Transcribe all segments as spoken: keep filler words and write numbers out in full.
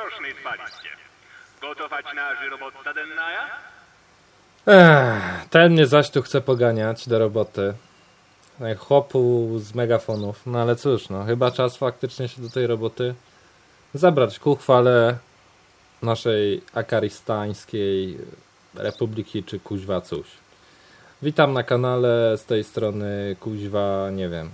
Ostrożny zwaliście. Gotować na żyrobotca dennaja? Ech, ten mnie zaś tu chce poganiać do roboty. Jak chłopu z megafonów. No ale cóż, no chyba czas faktycznie się do tej roboty zabrać ku chwale naszej akaristańskiej republiki, czy kuźwa coś. Witam na kanale, z tej strony kuźwa, nie wiem.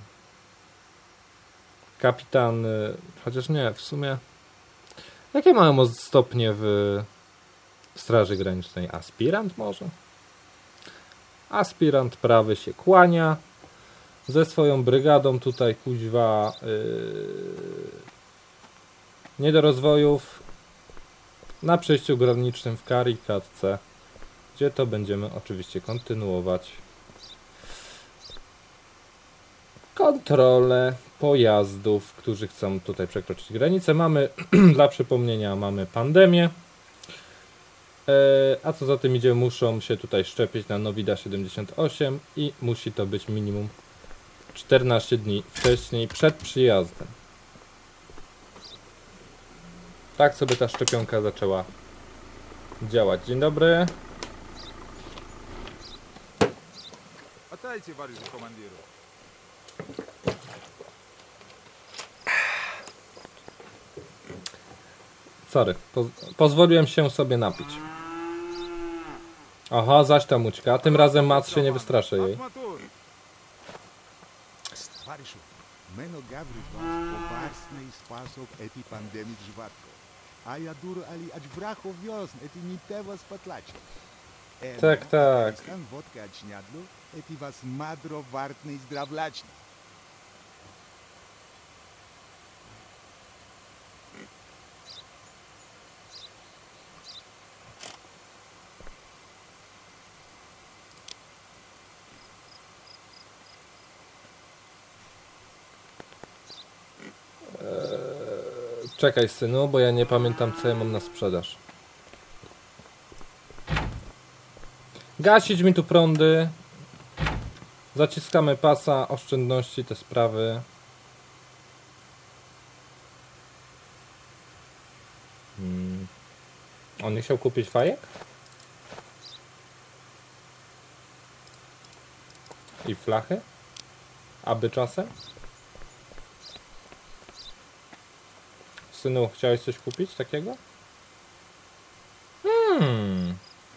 Kapitan, chociaż nie, w sumie jakie mają stopnie w Straży Granicznej? Aspirant może? Aspirant prawy się kłania ze swoją brygadą tutaj kuźwa yy, niedorozwojów na przejściu granicznym w Karikatce, gdzie to będziemy oczywiście kontynuować kontrolę pojazdów, którzy chcą tutaj przekroczyć granicę. Mamy, dla przypomnienia, mamy pandemię. A co za tym idzie, muszą się tutaj szczepić na Nowida siedemdziesiąt osiem i musi to być minimum czternaście dni wcześniej, przed przyjazdem. Tak sobie ta szczepionka zaczęła działać. Dzień dobry. Witajcie, panie komandiru. Sorry, po pozwoliłem się sobie napić. Aha, zaś ta mućka. Tym razem Mac się nie wystraszy jej. Товарищу, мене Гавриш вас поварсний спасок эти пандемик живатко. А я дур али ач брахов вёсн, эти не те вас потлачи. Так, так. Стан водка очнядлу, эти вас мадро вартный здравлячный. Czekaj, synu, bo ja nie pamiętam, co ja mam na sprzedaż. Gasić mi tu prądy. Zaciskamy pasa, oszczędności, te sprawy. Hmm. On nie chciał kupić fajek? I flachy? Aby czasem? Synu, chciałeś coś kupić takiego? Hmm.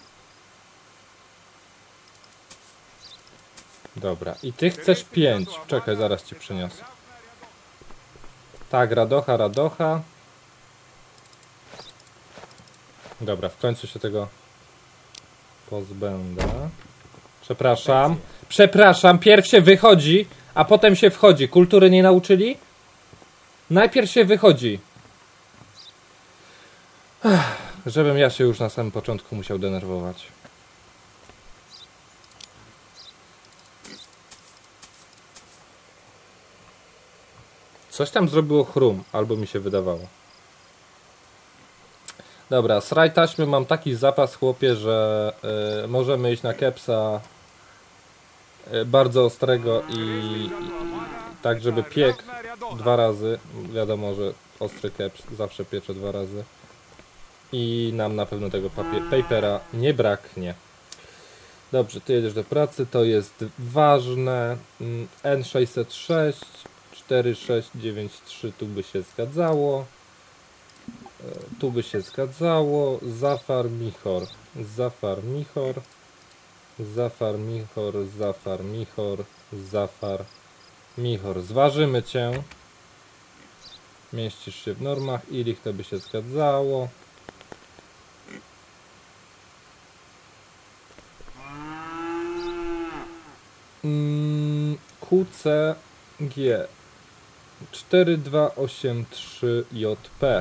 Dobra, i ty chcesz pięć. Czekaj, zaraz ci przyniosę. Tak, radocha, radocha. Dobra, w końcu się tego pozbędę. Przepraszam. Przepraszam, pierw się wychodzi, a potem się wchodzi. Kultury nie nauczyli? Najpierw się wychodzi. Ech, żebym ja się już na samym początku musiał denerwować. Coś tam zrobiło chrum, albo mi się wydawało. Dobra, z raj taśmy mam taki zapas, chłopie, że y, możemy iść na kepsa y, bardzo ostrego i, i, i tak, żeby piekł dwa razy. Wiadomo, że ostry keps zawsze piecze dwa razy. I nam na pewno tego papera nie braknie. Dobrze, ty jedziesz do pracy, to jest ważne. N sześćset sześć, cztery sześć dziewięć trzy tu by się zgadzało. Tu by się zgadzało. Zafar Michor. Zafar Michor. Zafar Michor. Zafar Michor. Zafar Michor. Zważymy cię. Mieścisz się w normach. Ilich to by się zgadzało. Q C G cztery dwa osiem trzy J P.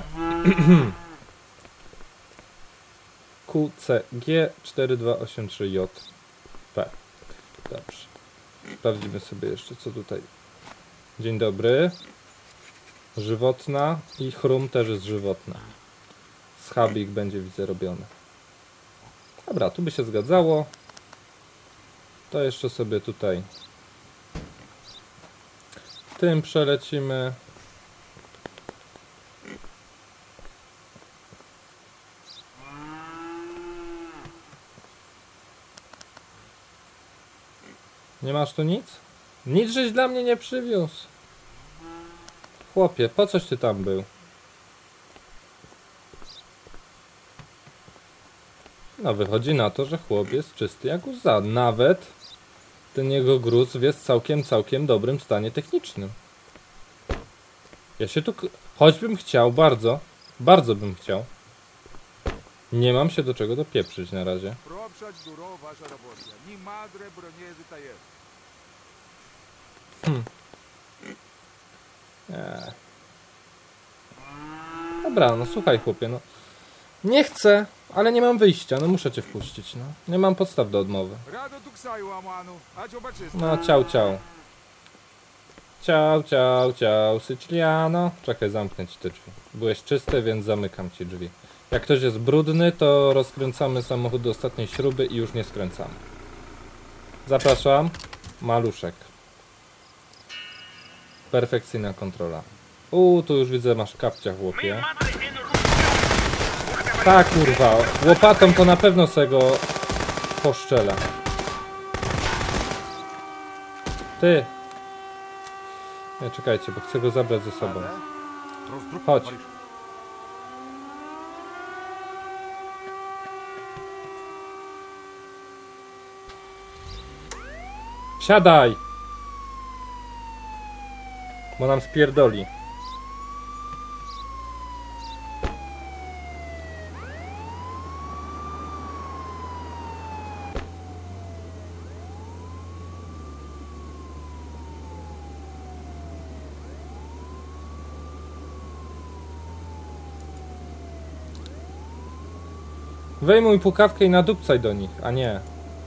Q C G cztery dwa osiem trzy J P. Dobrze. Sprawdzimy sobie jeszcze, co tutaj. Dzień dobry. Żywotna i chrum też jest żywotna. Schabik będzie, widzę, robiony. Dobra, tu by się zgadzało. To jeszcze sobie tutaj tym przelecimy. Nie masz tu nic? Nic żeś dla mnie nie przywiózł. Chłopie, po coś ty tam był? No wychodzi na to, że chłop jest czysty jak łza. Nawet ten jego gruz jest w całkiem, całkiem dobrym stanie technicznym. Ja się tu... Choćbym chciał, bardzo, bardzo bym chciał. Nie mam się do czego dopieprzyć na razie. Hmm. Eee. Dobra, no słuchaj chłopie, no. Nie chcę, ale nie mam wyjścia, no muszę cię wpuścić, no. Nie mam podstaw do odmowy. No, ciao, ciao. Ciao, ciao, ciao, Syciliano. Czekaj, zamknę ci te drzwi. Byłeś czysty, więc zamykam ci drzwi. Jak ktoś jest brudny, to rozkręcamy samochód do ostatniej śruby i już nie skręcamy. Zapraszam. Maluszek. Perfekcyjna kontrola. Uuu, tu już widzę, masz kapcia, chłopie. Tak, kurwa. Łopatą to na pewno se go poszczela. Ty. Nie, czekajcie, bo chcę go zabrać ze sobą. Chodź. Siadaj! Bo nam spierdoli. Wyjmuj pukawkę i nadupcaj do nich, a nie.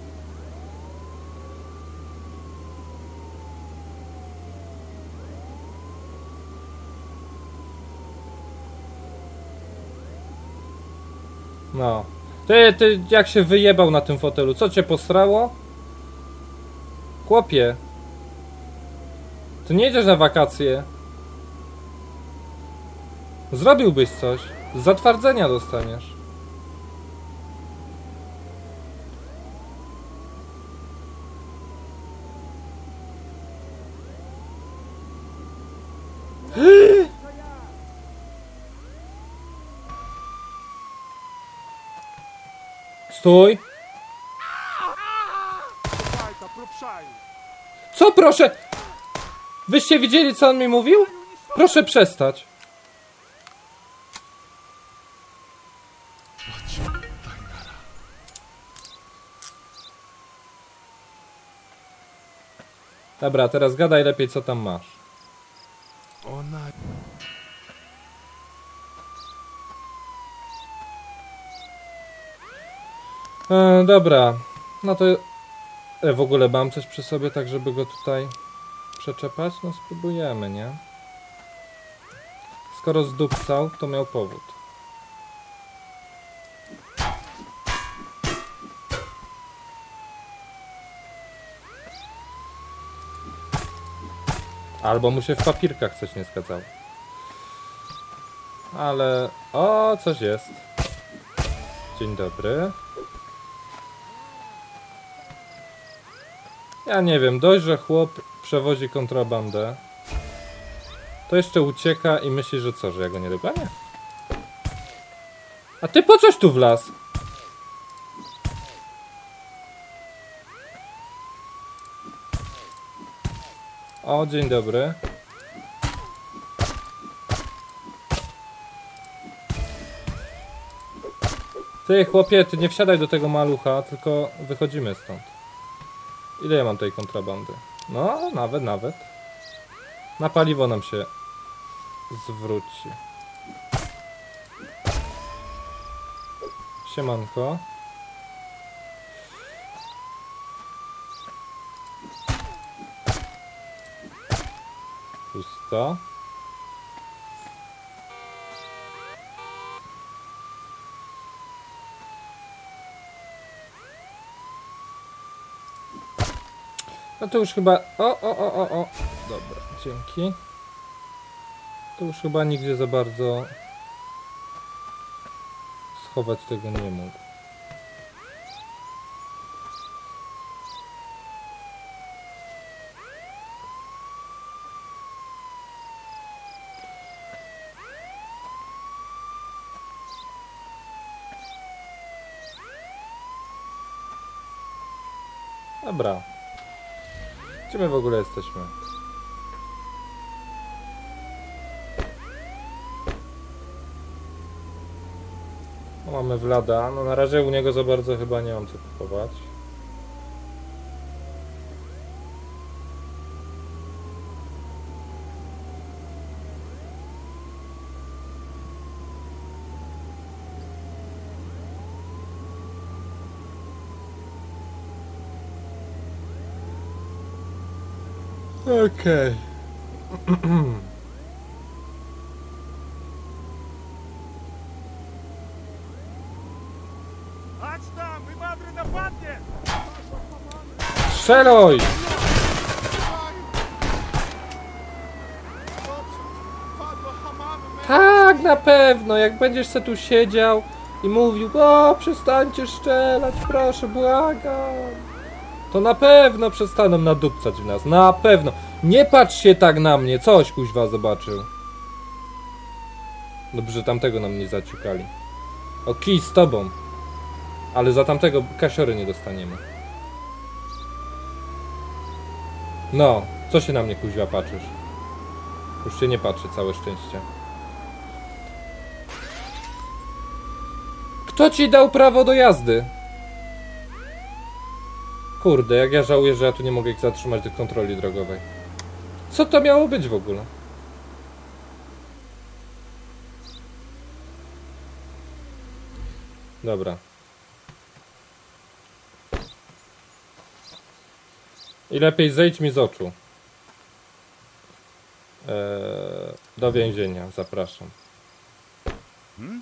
No. Ty, ty, jak się wyjebał na tym fotelu? Co cię posrało? Chłopie. Ty nie jedziesz na wakacje. Zrobiłbyś coś. Z zatwardzenia dostaniesz. Stój! Co proszę? Wyście widzieli, co on mi mówił? Proszę przestać. Dobra, teraz gadaj lepiej, co tam masz. E, dobra, no to e, w ogóle mam coś przy sobie, tak żeby go tutaj przeczepać? No spróbujemy, nie? Skoro zdupcał, to miał powód. Albo mu się w papierkach coś nie zgadzało. Ale... O, coś jest. Dzień dobry. Ja nie wiem, dość, że chłop przewozi kontrabandę. To jeszcze ucieka i myśli, że co, że ja go nie dogonię? A ty po coś tu wlazł? O, dzień dobry. Ty, chłopie, ty nie wsiadaj do tego malucha, tylko wychodzimy stąd. Ile ja mam tej kontrabandy? No, nawet, nawet. Na paliwo nam się zwróci. Siemanko. Pusto. No to już chyba... O, o, o, o, o. Dobra, dzięki. To już chyba nigdzie za bardzo schować tego nie mógł. Dobra. Gdzie my w ogóle jesteśmy? No, mamy Vlada. No na razie u niego za bardzo chyba nie mam co kupować. Okej. Ać tam, my madry napadnie! Strzeluj! Tak, na pewno. Jak będziesz se tu siedział i mówił, o, przestańcie strzelać, proszę, błagam. To na pewno przestaną nadupcać w nas. Na pewno. Nie patrz się tak na mnie. Coś kuźwa zobaczył. Dobrze, że tamtego nam nie zaciukali. O, kij z tobą. Ale za tamtego kasiory nie dostaniemy. No, co się na mnie kuźwa patrzysz? Już się nie patrzy, całe szczęście. Kto ci dał prawo do jazdy? Kurde, jak ja żałuję, że ja tu nie mogę ich zatrzymać do kontroli drogowej. Co to miało być w ogóle? Dobra. I lepiej zejdź mi z oczu. Eee, do więzienia, zapraszam. Hmm?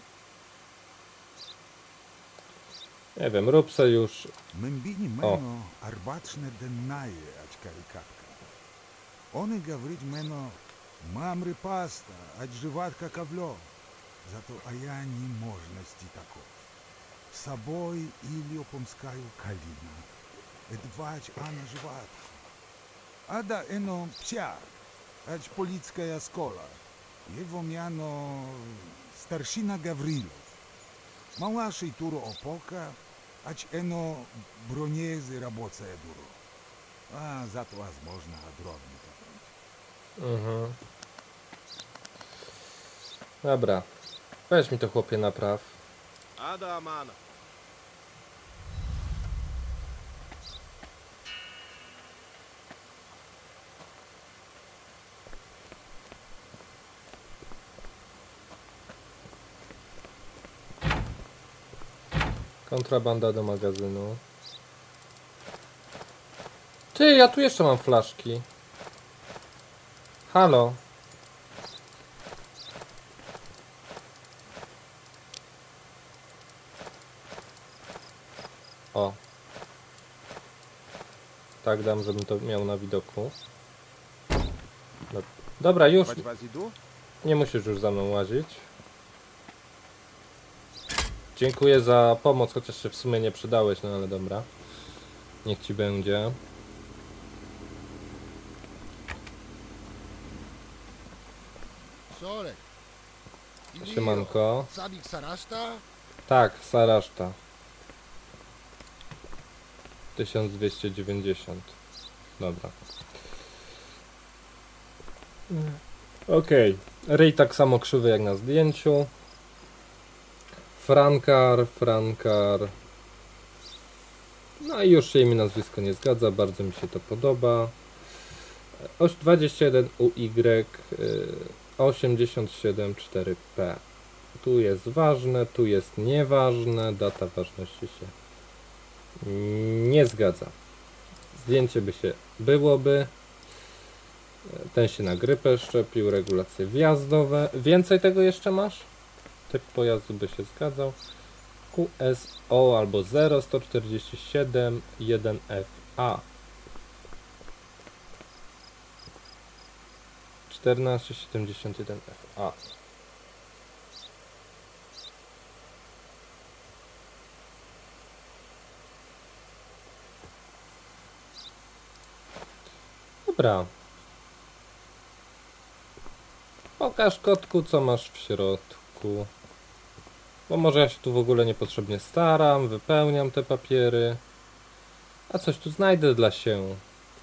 Nie wiem, rób se już. Мембини мено арбачне деннае ач карикатка. Он и говорит мено мамры паста, ач живатка кавло. Зато а я не можности таков. С собой или опомскаю калина. Эдвач ана живатка. А да ено пся, ач полицкая скола. Его мяно старшина Гаврилов. Малашей туро опока, ач ено бронеzy работая дуру. А зато возможно дробно. Mhm. Dobra. Weź mi to, chłopie, napraw. Ада амана. Kontrabanda do magazynu. Ty, ja tu jeszcze mam flaszki. Halo. O. Tak dam, żebym to miał na widoku. Dobra, już. Nie musisz już za mną łazić. Dziękuję za pomoc, chociaż się w sumie nie przydałeś, no ale dobra. Niech ci będzie. Sorek. Siemanko. Sabik Saraszta? Tak, Saraszta. tysiąc dwieście dziewięćdziesiąt. Dobra. Okej. Okay. Ryj tak samo krzywy jak na zdjęciu. Frankar, Frankar. No i już się imię, nazwisko nie zgadza, bardzo mi się to podoba. dwadzieścia jeden U Y osiemdziesiąt siedem cztery P. Tu jest ważne, tu jest nieważne, data ważności się nie zgadza. Zdjęcie by się byłoby. Ten się na grypę szczepił, regulacje wjazdowe. Więcej tego jeszcze masz? Typ pojazdu by się zgadzał. Q S O albo zero sto czterdzieści siedem jeden F A. czternaście siedemdziesiąt jeden F A. Dobra. Pokaż, kotku, co masz w środku. Bo może ja się tu w ogóle niepotrzebnie staram, wypełniam te papiery. A coś tu znajdę dla się.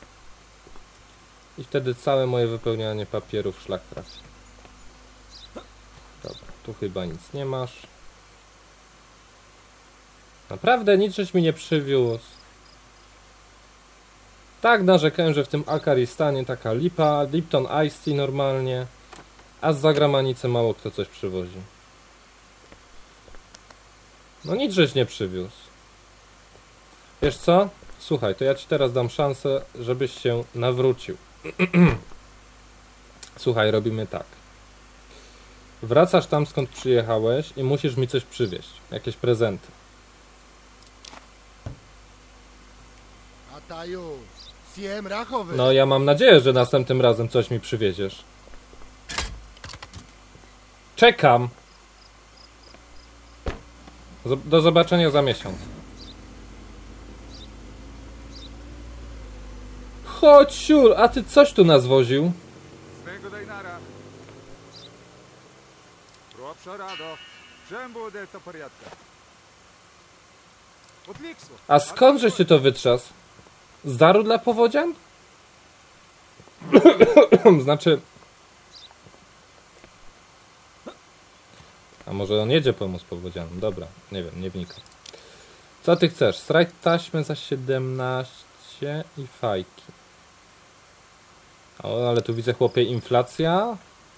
I wtedy całe moje wypełnianie papierów w szlak trafi. Dobra, tu chyba nic nie masz. Naprawdę nic żeś mi nie przywiózł. Tak narzekałem, że w tym Akaristanie taka lipa, Lipton Ice Tea normalnie, a z zagranicy mało kto coś przywozi. No nic żeś nie przywiózł. Wiesz co? Słuchaj, to ja ci teraz dam szansę, żebyś się nawrócił. Słuchaj, robimy tak. Wracasz tam, skąd przyjechałeś i musisz mi coś przywieźć. Jakieś prezenty. Ataju, siem rachowy. No ja mam nadzieję, że następnym razem coś mi przywieziesz. Czekam. Z- Do zobaczenia za miesiąc. Chodź, siur, a ty coś tu nas woził? Свего Дайнара. Ропша радо. Чем буде то порядка? Отликсу. A skąd żeś ty to wytrzasł? Z daru dla powodzian? Znaczy... A może on jedzie pomóc powodzianom? Dobra, nie wiem, nie wnikam. Co ty chcesz? Strajk taśmy za siedemnaście i fajki. O, ale tu widzę, chłopie, inflacja.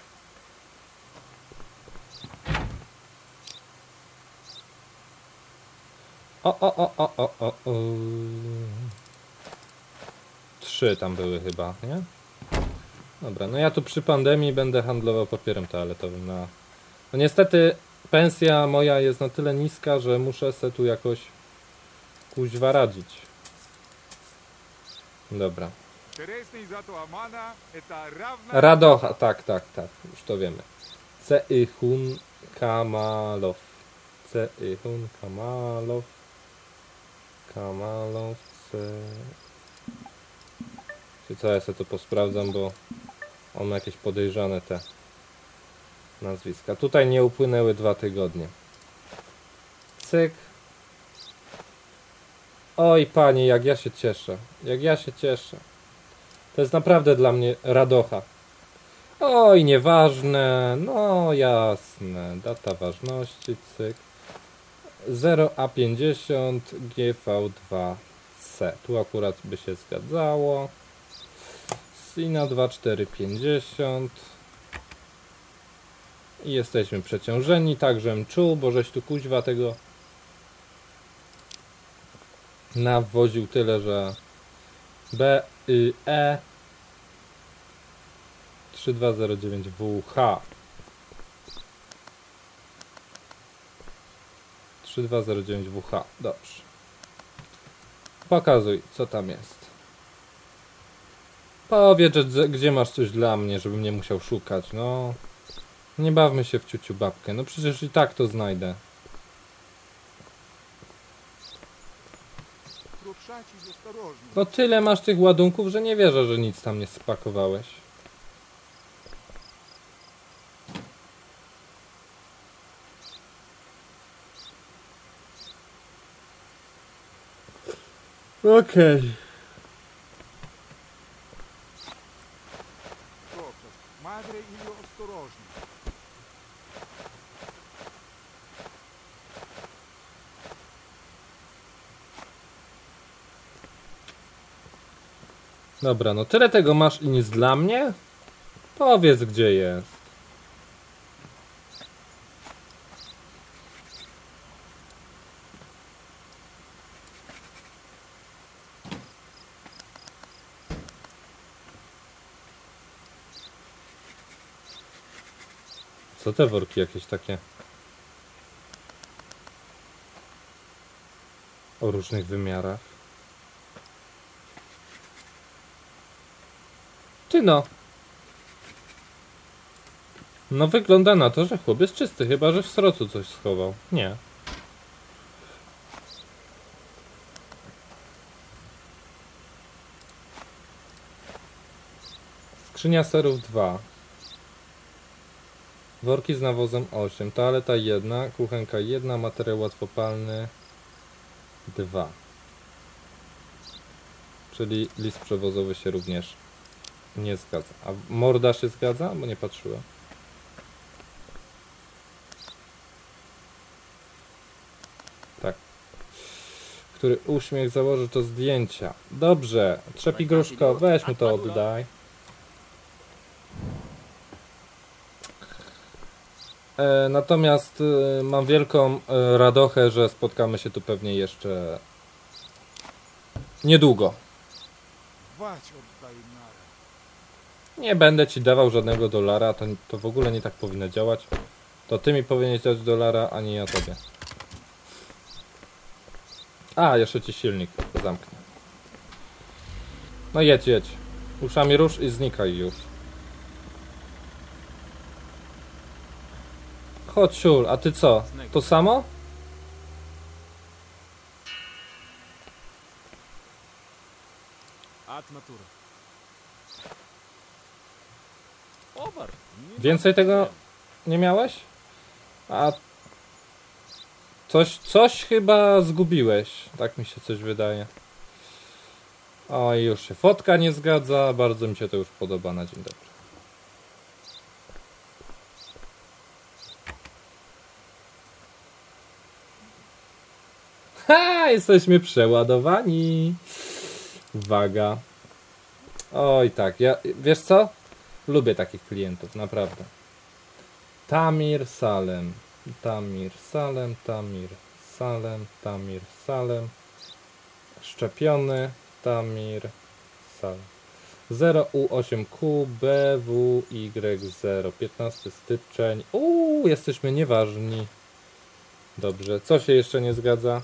O, o, o, o, o, o, o. Trzy tam były chyba, nie? Dobra, no ja tu przy pandemii będę handlował papierem toaletowym na... No niestety pensja moja jest na tyle niska, że muszę se tu jakoś kuźwa radzić. Dobra. Интересный зато Амана это равно... Radocha, tak, tak, tak, już to wiemy. Ceihun Kamalow. Ceihun Kamalow. Kamalow, C... Czy co, ja sobie to posprawdzam, bo on ma jakieś podejrzane te nazwiska. Tutaj nie upłynęły dwa tygodnie. Cyk. Oj, panie, jak ja się cieszę. Jak ja się cieszę. To jest naprawdę dla mnie radocha. Oj, nieważne. No jasne. Data ważności, cyk. zero A pięćdziesiąt G V dwa C. Tu akurat by się zgadzało. Sina dwa cztery pięćdziesiąt. I jesteśmy przeciążeni, tak żem czuł, bo żeś tu kuźwa tego nawoził tyle, że B Y E trzy dwa zero dziewięć W H trzy dwa zero dziewięć W H. Dobrze. Pokazuj, co tam jest. Powiedz, że gdzie masz coś dla mnie, żebym nie musiał szukać, no. Nie bawmy się w ciuciu babkę, no przecież i tak to znajdę. Рушачий, осторожно. No tyle masz tych ładunków, że nie wierzę, że nic tam nie spakowałeś. Okej. Okay. Ропша, мадре или осторожно. Dobra, no tyle tego masz i nic dla mnie? Powiedz, gdzie jest. Co te worki jakieś takie? O różnych wymiarach. Ty no. No wygląda na to, że chłop jest czysty, chyba że w srocu coś schował. Nie. Skrzynia serów dwa. Worki z nawozem osiem. Toaleta jedna. Kuchenka jedna. Materiał łatwopalny dwa. Czyli list przewozowy się również nie zgadza. A morda się zgadza? Bo nie patrzyłem. Tak. Który uśmiech założy to zdjęcia. Dobrze. Trzepi gruszko, weź mu to oddaj. E, natomiast e, mam wielką e, radochę, że spotkamy się tu pewnie jeszcze niedługo. Wać oddaj nara. Nie będę ci dawał żadnego dolara, to, to w ogóle nie tak powinno działać. To ty mi powinieneś dać dolara, a nie ja tobie. A, jeszcze ci silnik zamknę. No jedź, jedź. Uszami rusz i znikaj już. Chodź, Siul, a ty co? To samo? Atmatur. Więcej tego nie miałeś? A coś, coś chyba zgubiłeś. Tak mi się coś wydaje. Oj, już się fotka nie zgadza. Bardzo mi się to już podoba na dzień dobry. Ha! Jesteśmy przeładowani. Uwaga. Oj tak, ja, wiesz co? Lubię takich klientów, naprawdę. Tamir Salem. Tamir Salem, Tamir Salem, Tamir Salem. Szczepiony. Tamir Salem. zero U osiem Q B W Y zero. piętnasty styczeń. Uuu, jesteśmy nieważni. Dobrze, co się jeszcze nie zgadza?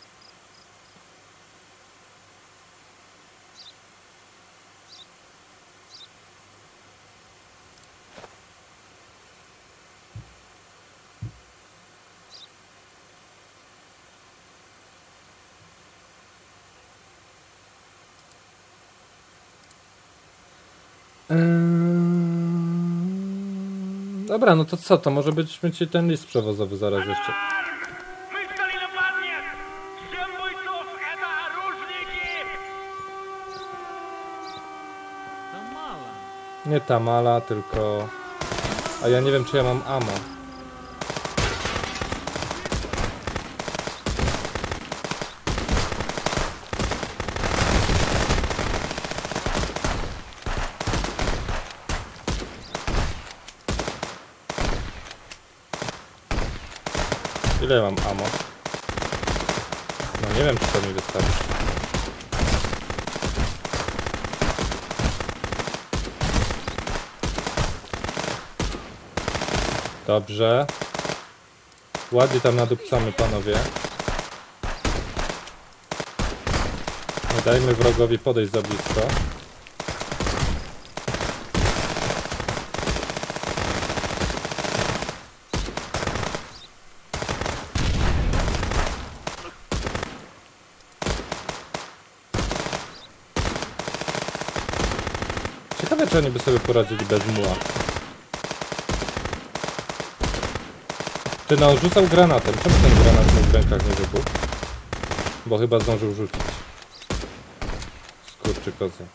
Dobra, no to co, to może byśmy ci ten list przewozowy zaraz jeszcze. My stali napadnie! Ziembojców, eta różniki! Tamala. Nie Tamala, tylko... A ja nie wiem, czy ja mam ammo. Ile mam ammo? No nie wiem, czy to mi wystarczy. Dobrze. Ładnie tam nadupcamy, panowie. Nie dajmy wrogowi podejść za blisko. Ciekawe, czy oni by sobie poradzili bez muła. Ty no, rzucał granatem. Czemu ten granat mu w rękach nie wybuchł? Bo chyba zdążył rzucić. Skurczy kozak.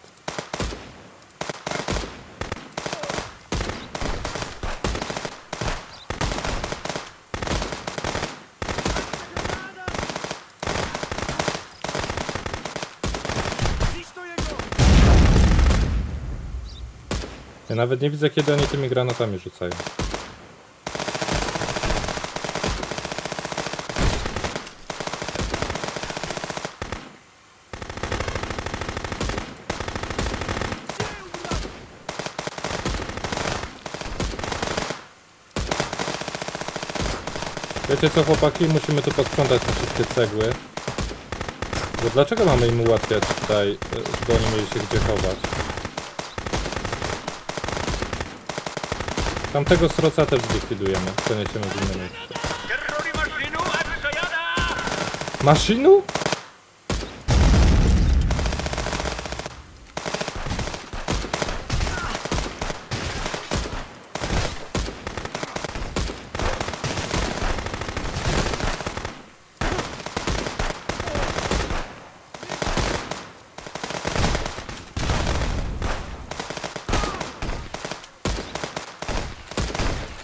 Ja nawet nie widzę, kiedy oni tymi granatami rzucają. Wiecie co, chłopaki? Musimy tu posprzątać te wszystkie cegły. Bo dlaczego mamy im ułatwiać tutaj, żeby oni mieli się gdzie chować? Tamtego sroca też zlikwidujemy. Przeniesiemy w inne miejsce. Terrori maszynu, a co jada! Maszynu?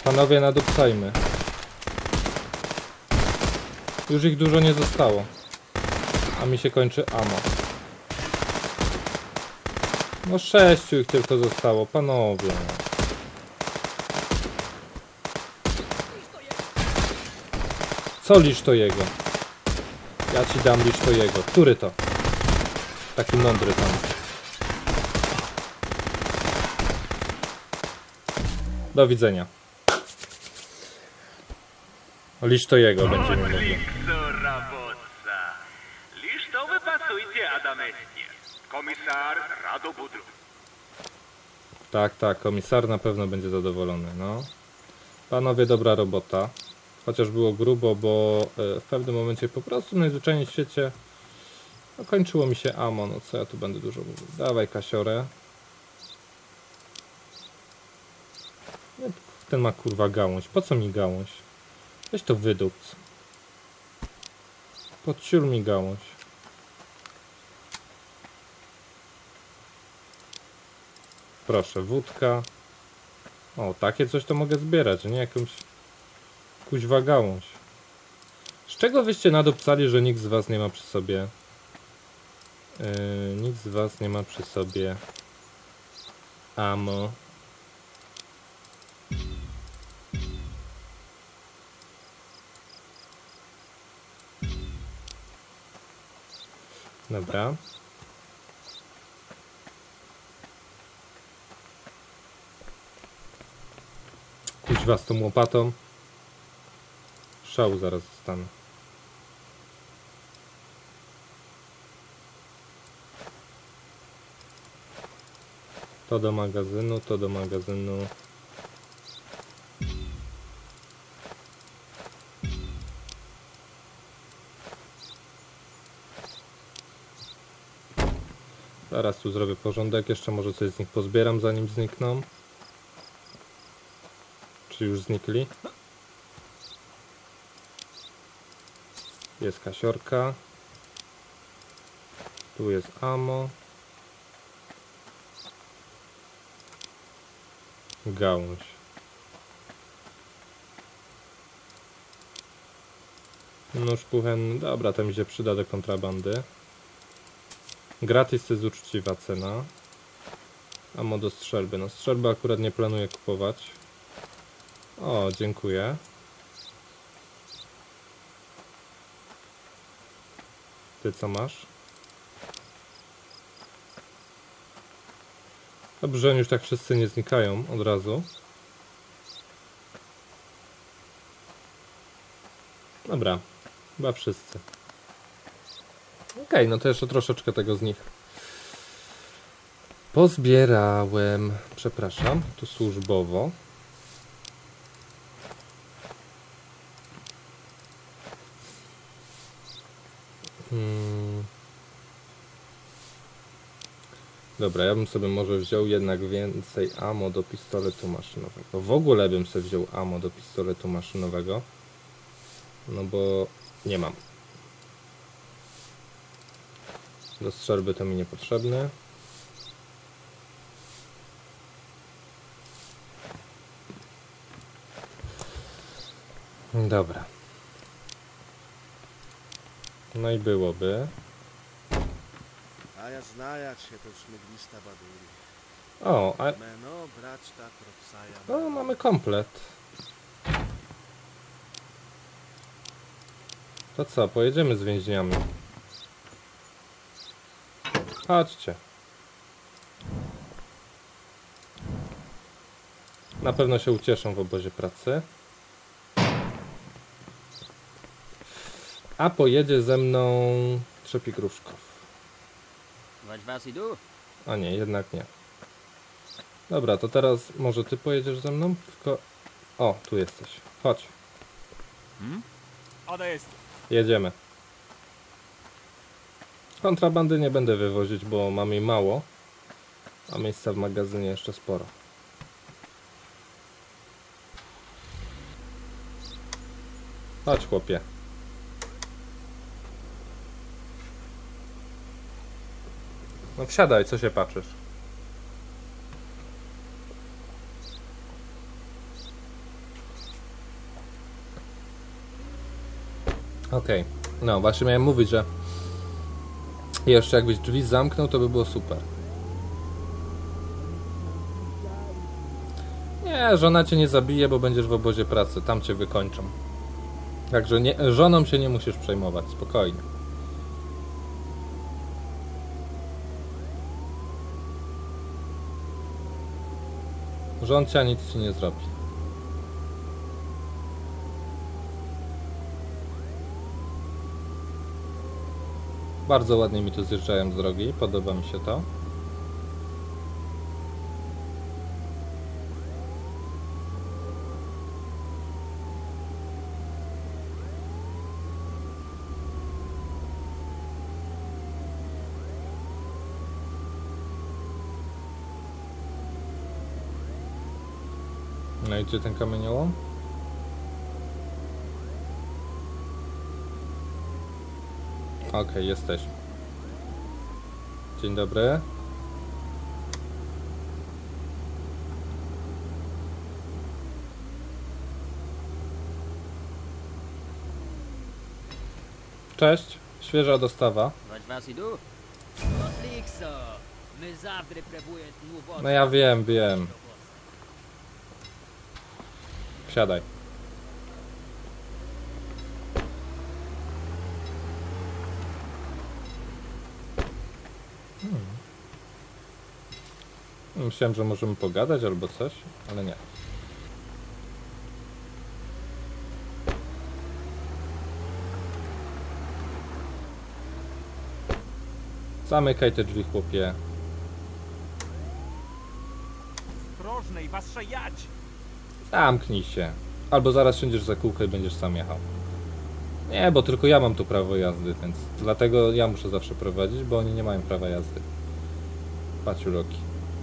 Panowie, nadupcajmy. Już ich dużo nie zostało. A mi się kończy ammo. No sześciu ich tylko zostało, panowie. Co lisz to jego? Ja ci dam lisz to jego. Który to? Taki mądry tam. Do widzenia. Lisz to jego będziemy mogli. Отлично работа. Лишь то вы пасуете, Адаместе. Komisar rado budu. Tak, tak, komisar na pewno będzie zadowolony, no. Panowie, dobra robota. Chociaż było grubo, bo w pewnym momencie po prostu najzwyczajniej w świecie no, kończyło mi się ammo, no co ja tu będę dużo mówił. Dawaj kasiorę. Ten ma kurwa gałąź. Po co mi gałąź? Weź to wydupc. Podciur mi gałąź. Proszę, wódka. O, takie coś to mogę zbierać, nie jakąś kuźwa gałąź. Z czego wyście nadupcali, że nikt z was nie ma przy sobie yy, nikt z was nie ma przy sobie ammo. Dobra. Kuźwa z tą łopatą. Szału zaraz zostanę. To do magazynu, to do magazynu. Zaraz tu zrobię porządek, jeszcze może coś z nich pozbieram zanim znikną. Czy już znikli? Jest kasiorka. Tu jest ammo. Gałąź. Nóż kuchenny. Dobra, to mi się przyda do kontrabandy. Gratis to jest uczciwa cena. Ammo do strzelby. No strzelby akurat nie planuję kupować. O, dziękuję. Ty co masz? Dobrze, że już tak wszyscy nie znikają od razu. Dobra, chyba wszyscy. Okej, okay, no to jeszcze troszeczkę tego z nich pozbierałem. Przepraszam, tu służbowo. Hmm. Dobra, ja bym sobie może wziął jednak więcej ammo do pistoletu maszynowego. W ogóle bym sobie wziął ammo do pistoletu maszynowego. No bo nie mam. Do strzelby to mi niepotrzebne. Dobra. No i byłoby. A ja znajać się to szmyglista baduli. O, a... Meno brać ta propsaja. No, mamy komplet. To co, pojedziemy z więźniami. Chodźcie. Na pewno się ucieszą w obozie pracy. A pojedzie ze mną Trzepik Różkow. A nie, jednak nie. Dobra, to teraz może ty pojedziesz ze mną? Tylko... O, tu jesteś. Chodź. Hmm? Jedziemy. Kontrabandy nie będę wywozić, bo mam jej mało. A miejsca w magazynie jeszcze sporo. Chodź, chłopie. No wsiadaj, co się patrzysz? Okej, okay. No właśnie miałem mówić, że jeszcze jakbyś drzwi zamknął, to by było super. Nie, żona cię nie zabije, bo będziesz w obozie pracy, tam cię wykończą. Także nie, żoną się nie musisz przejmować, spokojnie. Rządcia nic ci nie zrobi. Bardzo ładnie mi tu zjeżdżają z drogi, podoba mi się to. No i gdzie ten kamieniołom? Okej, okay, jesteśmy. Dzień dobry. Cześć, świeża dostawa. No ja wiem, wiem. Wsiadaj. Hmm. Myślałem, że możemy pogadać albo coś, ale nie. Zamykaj te drzwi, chłopie. Ostrożnej, wasza jać! Zamknij się. Albo zaraz siądziesz za kółko i będziesz sam jechał. Nie, bo tylko ja mam tu prawo jazdy, więc dlatego ja muszę zawsze prowadzić, bo oni nie mają prawa jazdy. Paciuloki.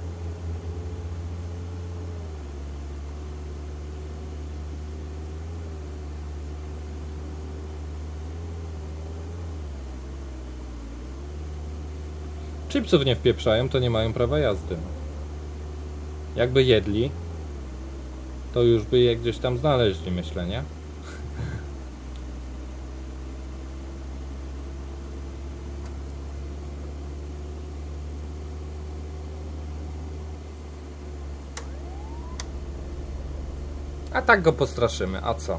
Chipsów nie wpieprzają, to nie mają prawa jazdy. Jakby jedli, to już by je gdzieś tam znaleźli, myślę, nie? A tak go postraszymy, a co?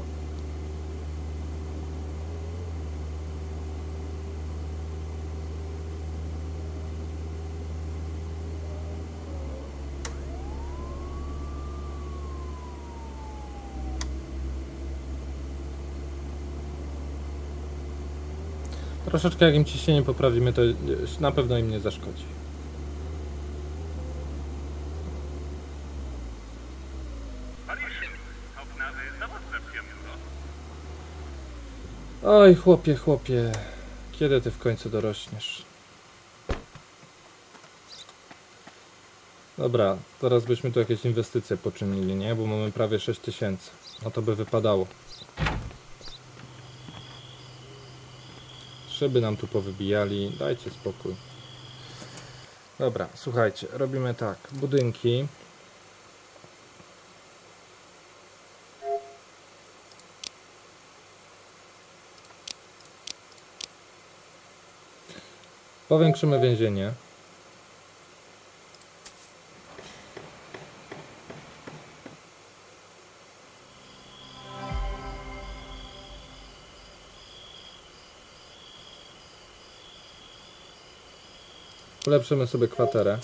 Troszeczkę jak im ciśnienie poprawimy, to na pewno im nie zaszkodzi. Oj, chłopie, chłopie, kiedy ty w końcu dorośniesz? Dobra, teraz byśmy tu jakieś inwestycje poczynili, nie? Bo mamy prawie sześć tysięcy. No to by wypadało. Szyby nam tu powybijali, dajcie spokój. Dobra, słuchajcie, robimy tak. Budynki. Powiększymy więzienie. Ulepszymy sobie kwaterę.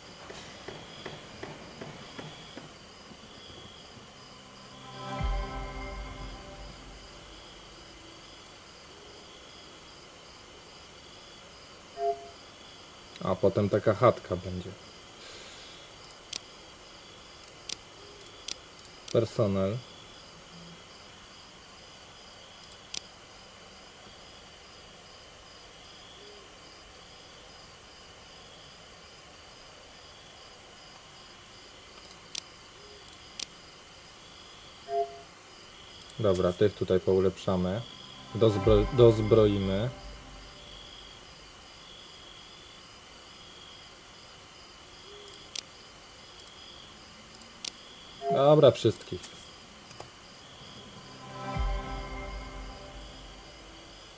A potem taka chatka będzie. Personel. Dobra, tych tutaj poulepszamy. Dozbro dozbroimy. Dobra, wszystkich.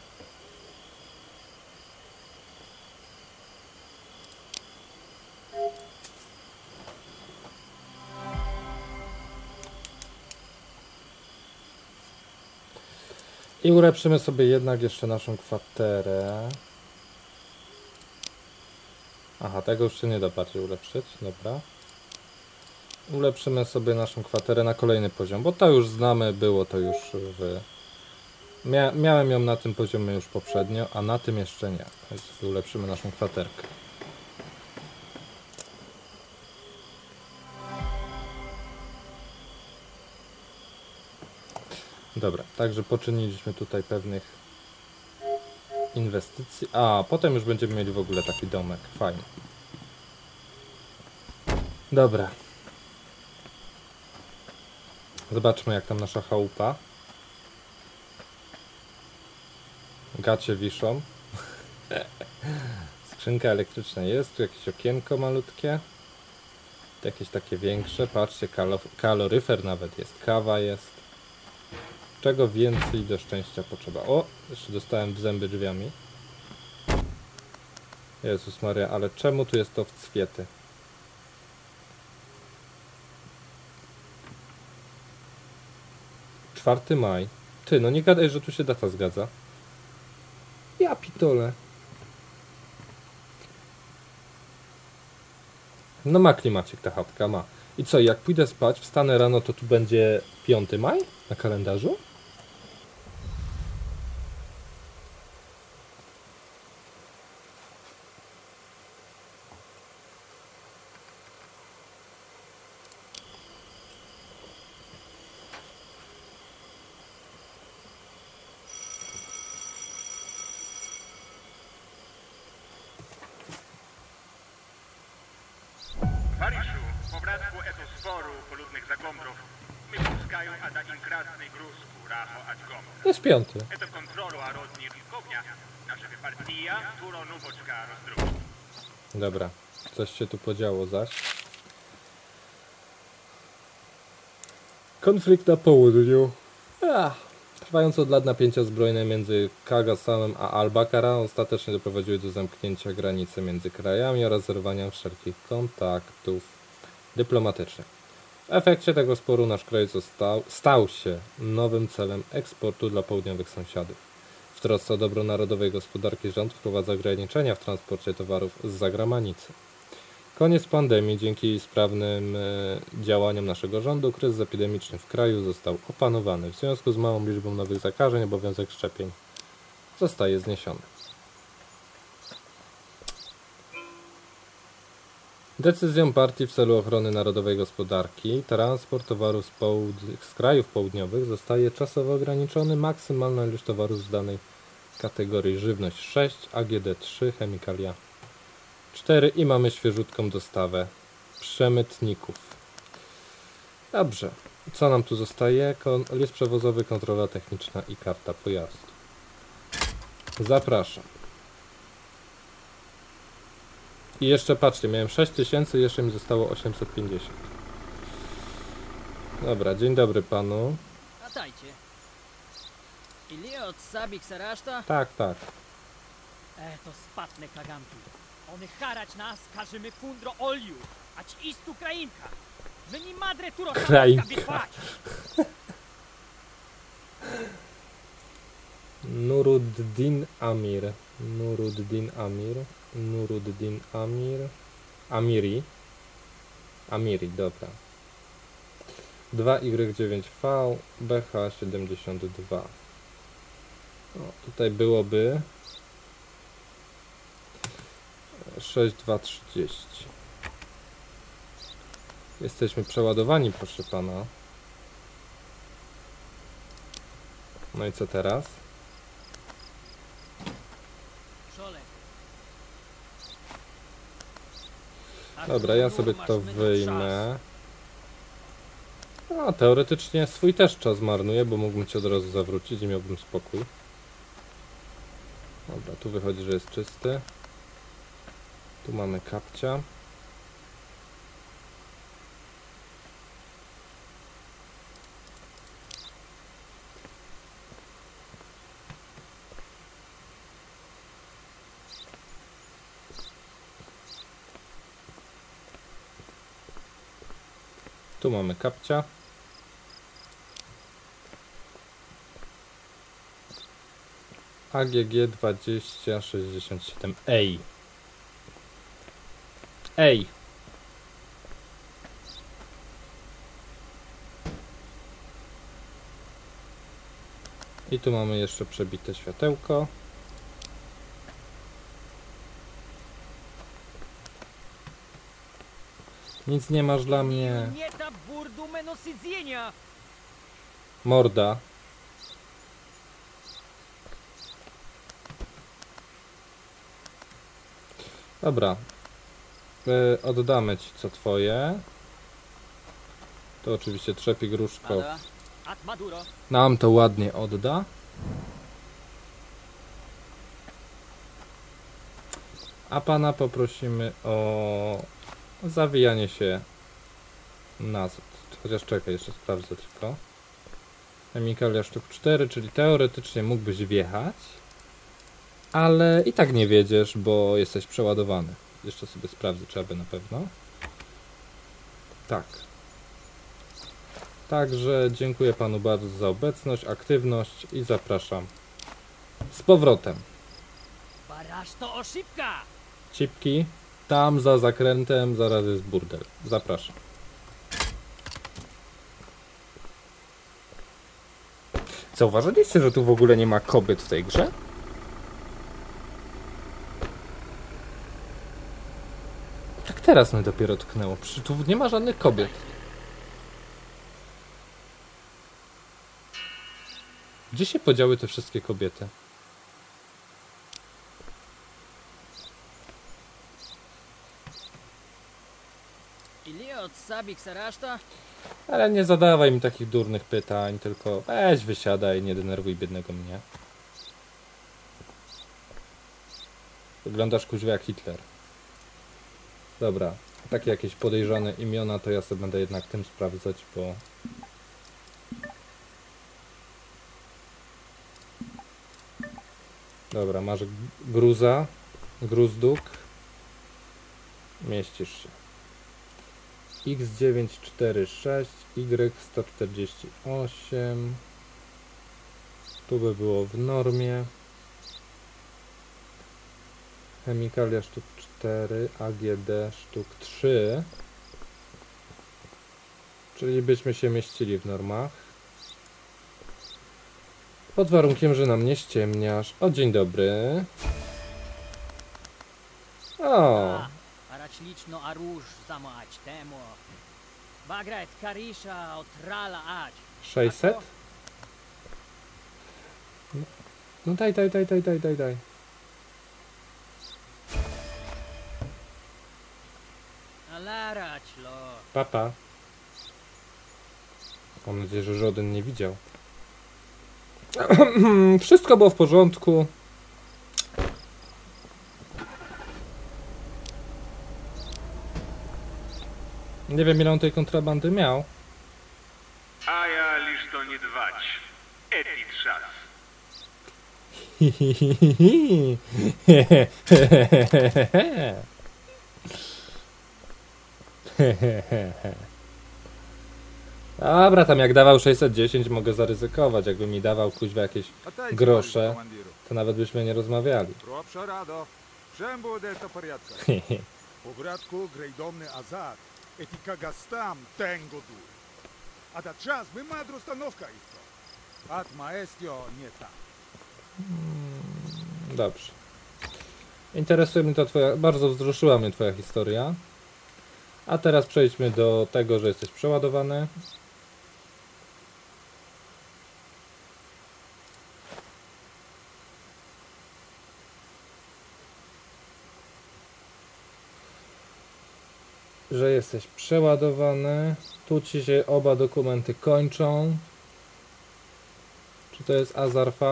I ulepszymy sobie jednak jeszcze naszą kwaterę. Aha, tego już się nie da bardziej ulepszyć, dobra. Ulepszymy sobie naszą kwaterę na kolejny poziom, bo to już znamy, było to już w... Mia miałem ją na tym poziomie już poprzednio, a na tym jeszcze nie. Więc sobie ulepszymy naszą kwaterkę. Dobra, także poczyniliśmy tutaj pewnych inwestycji. A, potem już będziemy mieli w ogóle taki domek. Fajnie. Dobra. Zobaczmy, jak tam nasza chałupa. Gacie wiszą. Skrzynka elektryczna jest. Tu jakieś okienko malutkie. Jakieś takie większe. Patrzcie, kalo kaloryfer nawet jest. Kawa jest. Czego więcej do szczęścia potrzeba? O! Jeszcze dostałem w zęby drzwiami. Jezus Maria, ale czemu tu jest to w cwiety? czwarty maj. Ty, no nie gadaj, że tu się data zgadza. Ja pitole. No ma klimacik ta chatka, ma. I co, jak pójdę spać, wstanę rano, to tu będzie piąty maj na kalendarzu? Товарищу, по братству эту спору полудных загомдров мы пускаем отдадим красный грузку рахо отгом. Jest piąty. Это контролю ородни рисковня, наша партия туро нубочка роздруг. Dobra, coś się tu podziało zaś. Konflikt na południu. Ach. Trwające od lat napięcia zbrojne między Kagasanem a Al-Bakara ostatecznie doprowadziły do zamknięcia granicy między krajami oraz zerwania wszelkich kontaktów dyplomatycznych. W efekcie tego sporu nasz kraj został, stał się nowym celem eksportu dla południowych sąsiadów. W trosce o dobro narodowej gospodarki rząd wprowadza ograniczenia w transporcie towarów z zagranicy. Koniec pandemii. Dzięki sprawnym e, działaniom naszego rządu kryzys epidemiczny w kraju został opanowany. W związku z małą liczbą nowych zakażeń obowiązek szczepień zostaje zniesiony. Decyzją partii w celu ochrony narodowej gospodarki transport towarów z, z krajów południowych zostaje czasowo ograniczony. Maksymalna ilość towarów z danej kategorii żywność sześć, A G D trzy, chemikalia cztery i mamy świeżutką dostawę przemytników. Dobrze. Co nam tu zostaje? Kon list przewozowy, kontrola techniczna i karta pojazdu. Zapraszam. I jeszcze patrzcie, miałem sześć tysięcy, jeszcze mi zostało osiemset pięćdziesiąt. Dobra, dzień dobry panu. Witajcie. Ili od Sabik Saraszta? Tak, tak. Eto spatne kaganki. One harać nas, każemy fundro olju, a ci istu krainka. My ni madre turo Krainka. Nuruddin Amir. Nuruddin Amir. Nuruddin Amir. Amiri. Amiri, dobra. dwa Y dziewięć V, B H siedemdziesiąt dwa. O, tutaj byłoby sześć dwa trzydzieści. Jesteśmy przeładowani, proszę pana. No i co teraz? Dobra, ja sobie to wyjmę. No, teoretycznie swój też czas marnuję, bo mógłbym cię od razu zawrócić i miałbym spokój. Dobra, tu wychodzi, że jest czysty. Tu mamy kapcia. Tu mamy kapcia. A G G dwadzieścia sześćdziesiąt siedem. Ej. Ej. I tu mamy jeszcze przebite światełko. Nic nie masz dla mnie. Nie ta burdu menosidzenia. Morda. Dobra. Yy, oddamy ci co twoje. To oczywiście trzepie gruszko. At Maduro. Nam to ładnie odda. A pana poprosimy o zawijanie się nazad. Chociaż czekaj, jeszcze sprawdzę tylko. Chemikalia sztuk cztery, czyli teoretycznie mógłbyś wjechać. Ale i tak nie wiedziesz, bo jesteś przeładowany. Jeszcze sobie sprawdzę, czy aby na pewno. Tak. Także dziękuję panu bardzo za obecność, aktywność i zapraszam z powrotem. Baraż to oszybka. Cipki, tam za zakrętem zaraz jest burdel. Zapraszam. Zauważyliście, że tu w ogóle nie ma kobiet w tej grze? Tak teraz mnie dopiero tknęło. Przecież tu nie ma żadnych kobiet. Gdzie się podziały te wszystkie kobiety? Ile od sabik saraszta? Ale nie zadawaj mi takich durnych pytań, tylko weź wysiadaj, nie denerwuj biednego mnie. Wyglądasz kuźwa jak Hitler. Dobra, takie jakieś podejrzane imiona to ja sobie będę jednak tym sprawdzać, bo... Dobra, masz gruza, gruzduk. Mieścisz się. X dziewięć cztery sześć, Y sto czterdzieści osiem. Tu by było w normie. Chemikalia sztuk cztery, A G D sztuk trzy. Czyli byśmy się mieścili w normach. Pod warunkiem, że nam nie ściemniasz. O, dzień dobry. O, Arać liczno a róż zamać temo. Bagrać karisza otrala ać. sześćset? No daj, daj, daj, daj, daj, daj, daj. Alarać lo. Papa. Mam nadzieję, że żaden nie widział. Wszystko było w porządku. Nie wiem, ile on tej kontrabandy miał. A ja lisz to nie dwać. Eti trzas. Dobra, tam jak dawał sześćset dziesięć mogę zaryzykować. Jakby mi dawał kuźwa jakieś Отойди, grosze, командиру. to nawet byśmy nie rozmawiali. Робша радо. Всем буде то порядка. По градку грейдомный азад. Эти кагастам тенгоду. А да час мы мадро установка их. At maestro nie tak. Dobrze. Interesuje mnie to twoja... Bardzo wzruszyła mnie twoja historia. A teraz przejdźmy do tego, że jesteś przeładowany. Że jesteś przeładowany. Tu ci się oba dokumenty kończą. Czy to jest Azar V?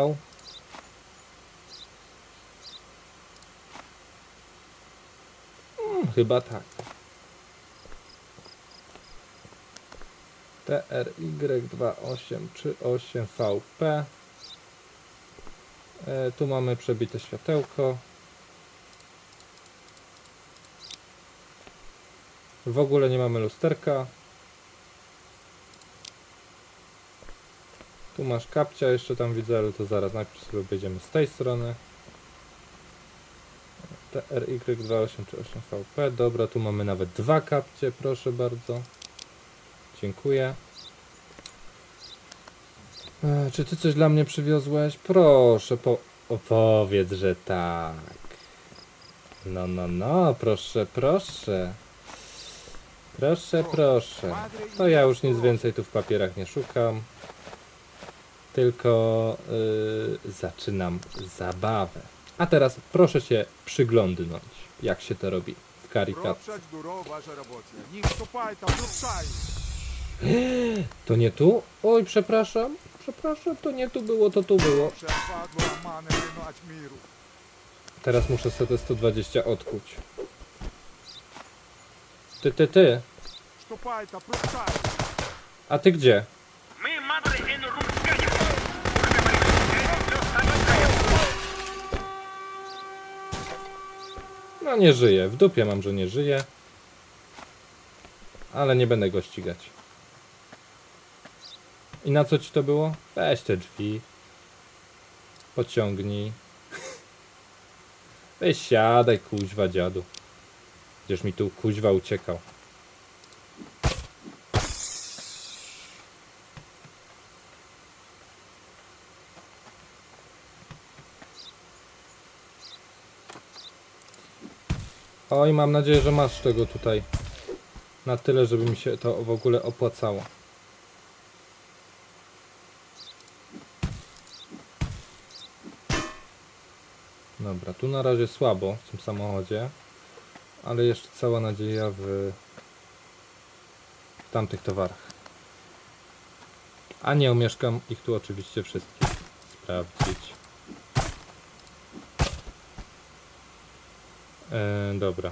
Hmm, chyba tak. T R Y dwa osiem trzy osiem V P. E, tu mamy przebite światełko. W ogóle nie mamy lusterka. Tu Tu masz kapcia, jeszcze tam widzę, ale to zaraz. Najpierw sobie obejdziemy z tej strony. T R Y dwa osiem czy osiem V P. Dobra, tu mamy nawet dwa kapcie, proszę bardzo. Dziękuję. E, czy ty coś dla mnie przywiozłeś? Proszę, po opowiedz, że tak. No, no, no, proszę, proszę. Proszę, proszę. To ja już nic więcej tu w papierach nie szukam. Tylko yy, zaczynam zabawę. A teraz proszę się przyglądnąć, jak się to robi w karikatce. Пропшать дуро ваша работе. Не вступай там, брусай. To nie tu? Oj, przepraszam. Przepraszam, to nie tu było, to tu było. Шападло романы винуть миру. Teraz muszę sobie te sto dwadzieścia odkuć. Ty, ty, ty. Вступай там, брусай. A ty gdzie? Мы Мадре en Рускаю. No nie żyje. W dupie mam, że nie żyje. Ale nie będę go ścigać. I na co ci to było? Weź te drzwi. Pociągnij. Weź siadaj, kuźwa dziadu. Gdzież mi tu kuźwa uciekał. Oj, mam nadzieję, że masz tego tutaj na tyle, żeby mi się to w ogóle opłacało. Dobra, tu na razie słabo w tym samochodzie, ale jeszcze cała nadzieja w, w tamtych towarach. A nie umieszkam ich tu oczywiście wszystkich sprawdzić. E, dobra.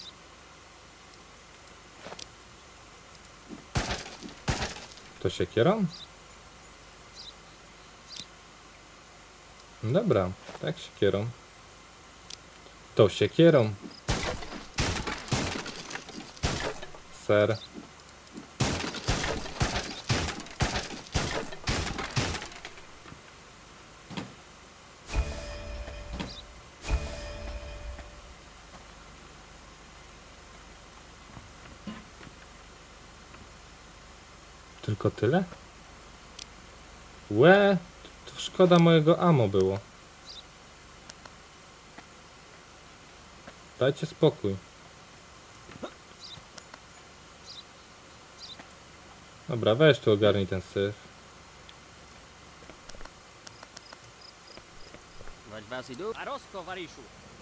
To siekierą? Dobra, tak siekierą. To siekierą. Ser. Tylko tyle? Łe, to szkoda mojego ammo było. Dajcie spokój. Dobra, weź tu ogarnij ten syf. A Rosko, Wariszu.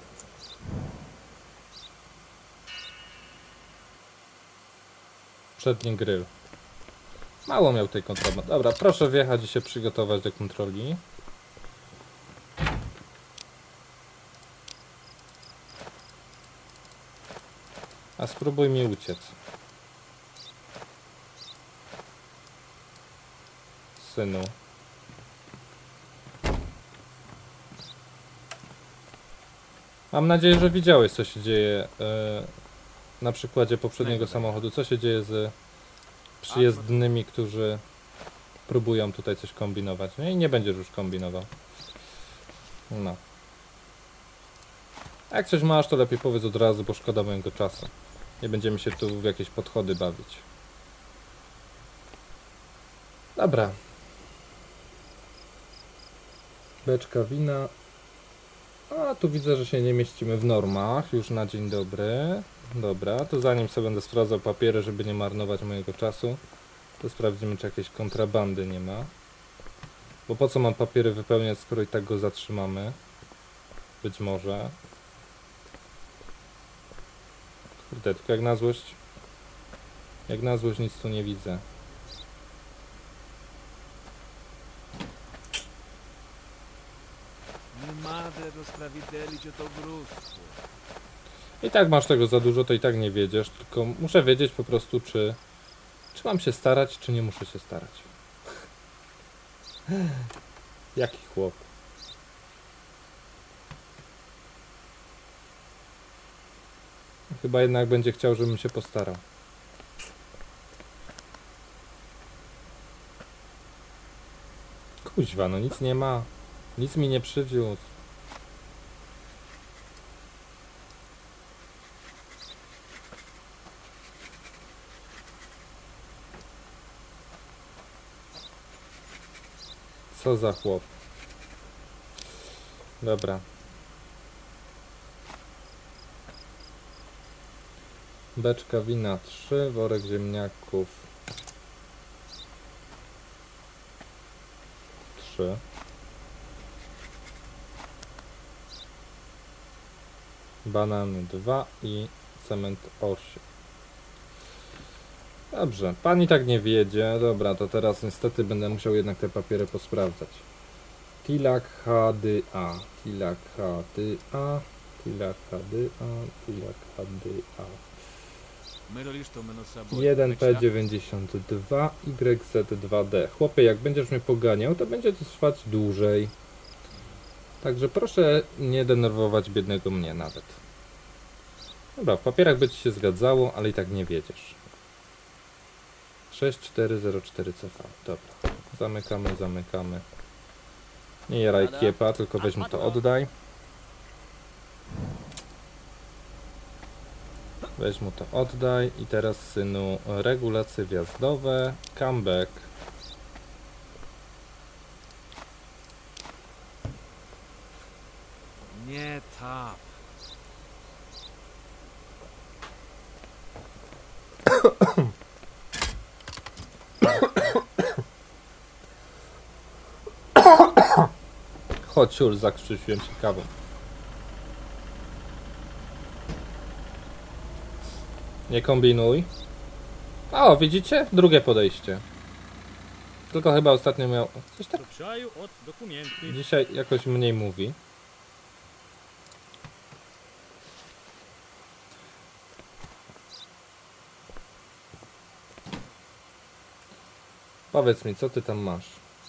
Przedni grill. Mało miał tej kontrabandy. Dobra, proszę wjechać i się przygotować do kontroli. A spróbuj mi uciec. Synu. Mam nadzieję, że widziałeś, co się dzieje yy, na przykładzie poprzedniego samochodu. Co się dzieje z przyjezdnymi, którzy próbują tutaj coś kombinować. No i nie będziesz już kombinował. No. Jak coś masz, to lepiej powiedz od razu, bo szkoda mojego czasu. Nie będziemy się tu w jakieś podchody bawić. Dobra. Beczka wina. A tu widzę, że się nie mieścimy w normach. Już na dzień dobry. Dobra, to zanim sobie będę sprawdzał papiery, żeby nie marnować mojego czasu, to sprawdzimy, czy jakieś kontrabandy nie ma. Bo po co mam papiery wypełniać, skoro i tak go zatrzymamy? Być może. Kurde, tylko jak na złość... Jak na złość nic tu nie widzę. I tak masz tego za dużo, to i tak nie wiedziesz, tylko muszę wiedzieć po prostu, czy czy mam się starać, czy nie muszę się starać. Jaki chłop. Chyba jednak będzie chciał, żebym się postarał. Kuźwa, no nic nie ma. Nic mi nie przywiózł. Co za chłop. Dobra. Beczka wina trzy, worek ziemniaków trzy. Banany dwa i cement osiem. Dobrze, pan i tak nie wiedzie. Dobra, to teraz niestety będę musiał jednak te papiery posprawdzać. Tilak H D A, Tilak H D A, Tilak H D A, Tilak H D A. jeden P dziewięćdziesiąt dwa, Y Z dwa D. Chłopie, jak będziesz mnie poganiał, to będzie to trwać dłużej. Także proszę nie denerwować biednego mnie nawet. Dobra, w papierach by ci się zgadzało, ale i tak nie wiedziesz. sześć cztery zero cztery C V. Dobra. Zamykamy, zamykamy. Nie jaraj kiepa, tylko weź mu to oddaj. Weź mu to oddaj. I teraz, synu, regulacje wjazdowe. Comeback. Nie tap. Chodź, już zakrzyczyłem się kawą. Nie kombinuj. O, widzicie? Drugie podejście. Tylko chyba ostatnio miał... Coś tak od dokumenty. dzisiaj jakoś mniej mówi. Powiedz mi, co ty tam masz?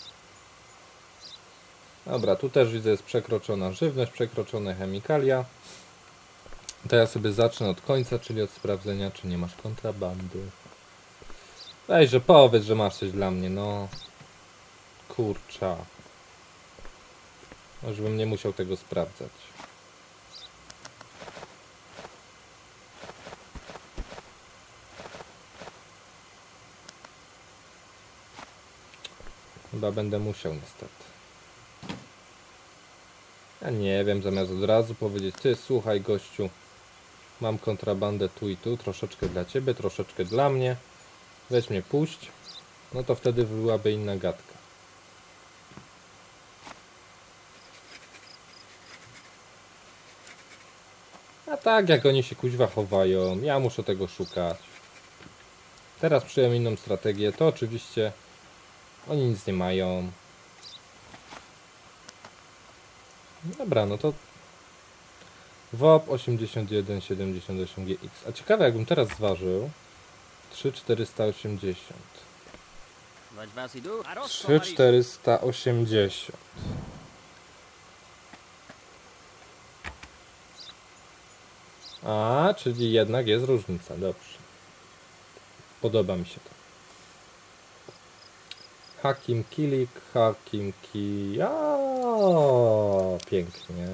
Dobra, tu też widzę, jest przekroczona żywność, przekroczone chemikalia. To ja sobie zacznę od końca, czyli od sprawdzenia, czy nie masz kontrabandy. Weźże, powiedz, że masz coś dla mnie, no. Kurcza. No, żebym nie musiał tego sprawdzać. Chyba będę musiał niestety. Ja nie wiem, zamiast od razu powiedzieć, ty słuchaj gościu, mam kontrabandę tu i tu, troszeczkę dla ciebie, troszeczkę dla mnie, weź mnie puść, no to wtedy byłaby inna gadka. A tak, jak oni się kuźwa chowają, ja muszę tego szukać. Teraz przyjąłem inną strategię, to oczywiście oni nic nie mają. Dobra, no to W O P osiemdziesiąt jeden siedemdziesiąt osiem G X. A ciekawe, jakbym teraz zważył trzy czterysta osiemdziesiąt. trzy czterysta osiemdziesiąt. A, czyli jednak jest różnica. Dobrze. Podoba mi się to. Hakim Kilik, Hakim Ki... O, pięknie.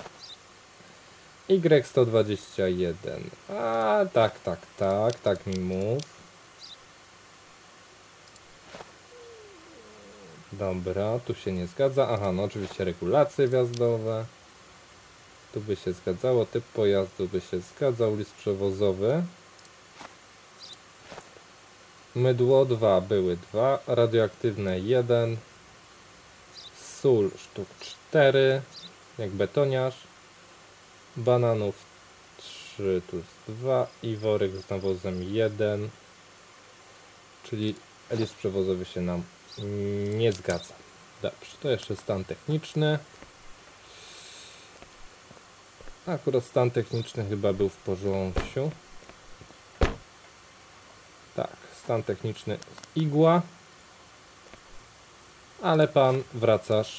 Y sto dwadzieścia jeden. A, tak, tak, tak, tak mi mów. Dobra, tu się nie zgadza. Aha, no oczywiście regulacje wjazdowe. Tu by się zgadzało, typ pojazdu by się zgadzał, list przewozowy. Mydło dwa, były dwa, radioaktywne jeden, sól sztuk cztery, jak betoniarz, bananów trzy, tu jest dwa i worek z nawozem jeden, czyli list przewozowy się nam nie zgadza. Dobrze, to jeszcze stan techniczny. Akurat stan techniczny chyba był w porządku. Tak, stan techniczny igła. Ale pan wracasz.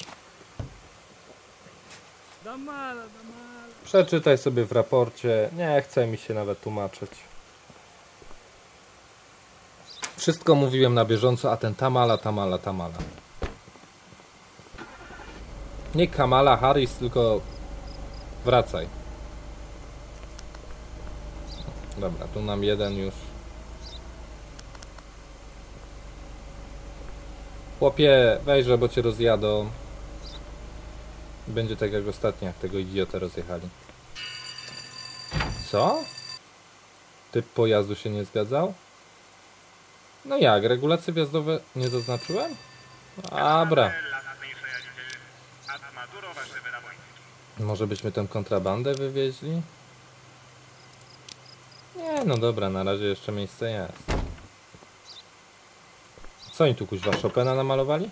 Przeczytaj sobie w raporcie. Nie chce mi się nawet tłumaczyć. Wszystko mówiłem na bieżąco, a ten tamala, tamala, tamala. Nie Kamala Harris, tylko wracaj. Dobra, tu nam jeden już. Chłopie, weź, bo cię rozjadą. Będzie tak jak ostatnio, jak tego idiotę rozjechali. Co? Typ pojazdu się nie zgadzał? No jak, regulacje wjazdowe nie zaznaczyłem? Dobra. Może byśmy tę kontrabandę wywieźli? Nie, no dobra, na razie jeszcze miejsce jest. Co oni tu kuźwa, Chopina namalowali?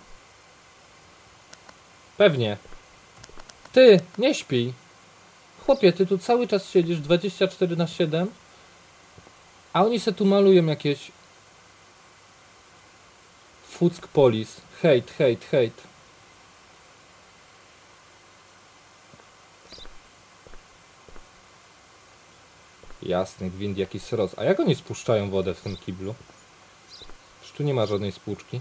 Pewnie. Ty, nie śpij. Chłopie, ty tu cały czas siedzisz dwadzieścia cztery na siedem, a oni se tu malują jakieś Fuck Police. Hate, hate, hate. Jasny gwint, jaki sroc. A jak oni spuszczają wodę w tym kiblu? Przecież tu nie ma żadnej spłuczki.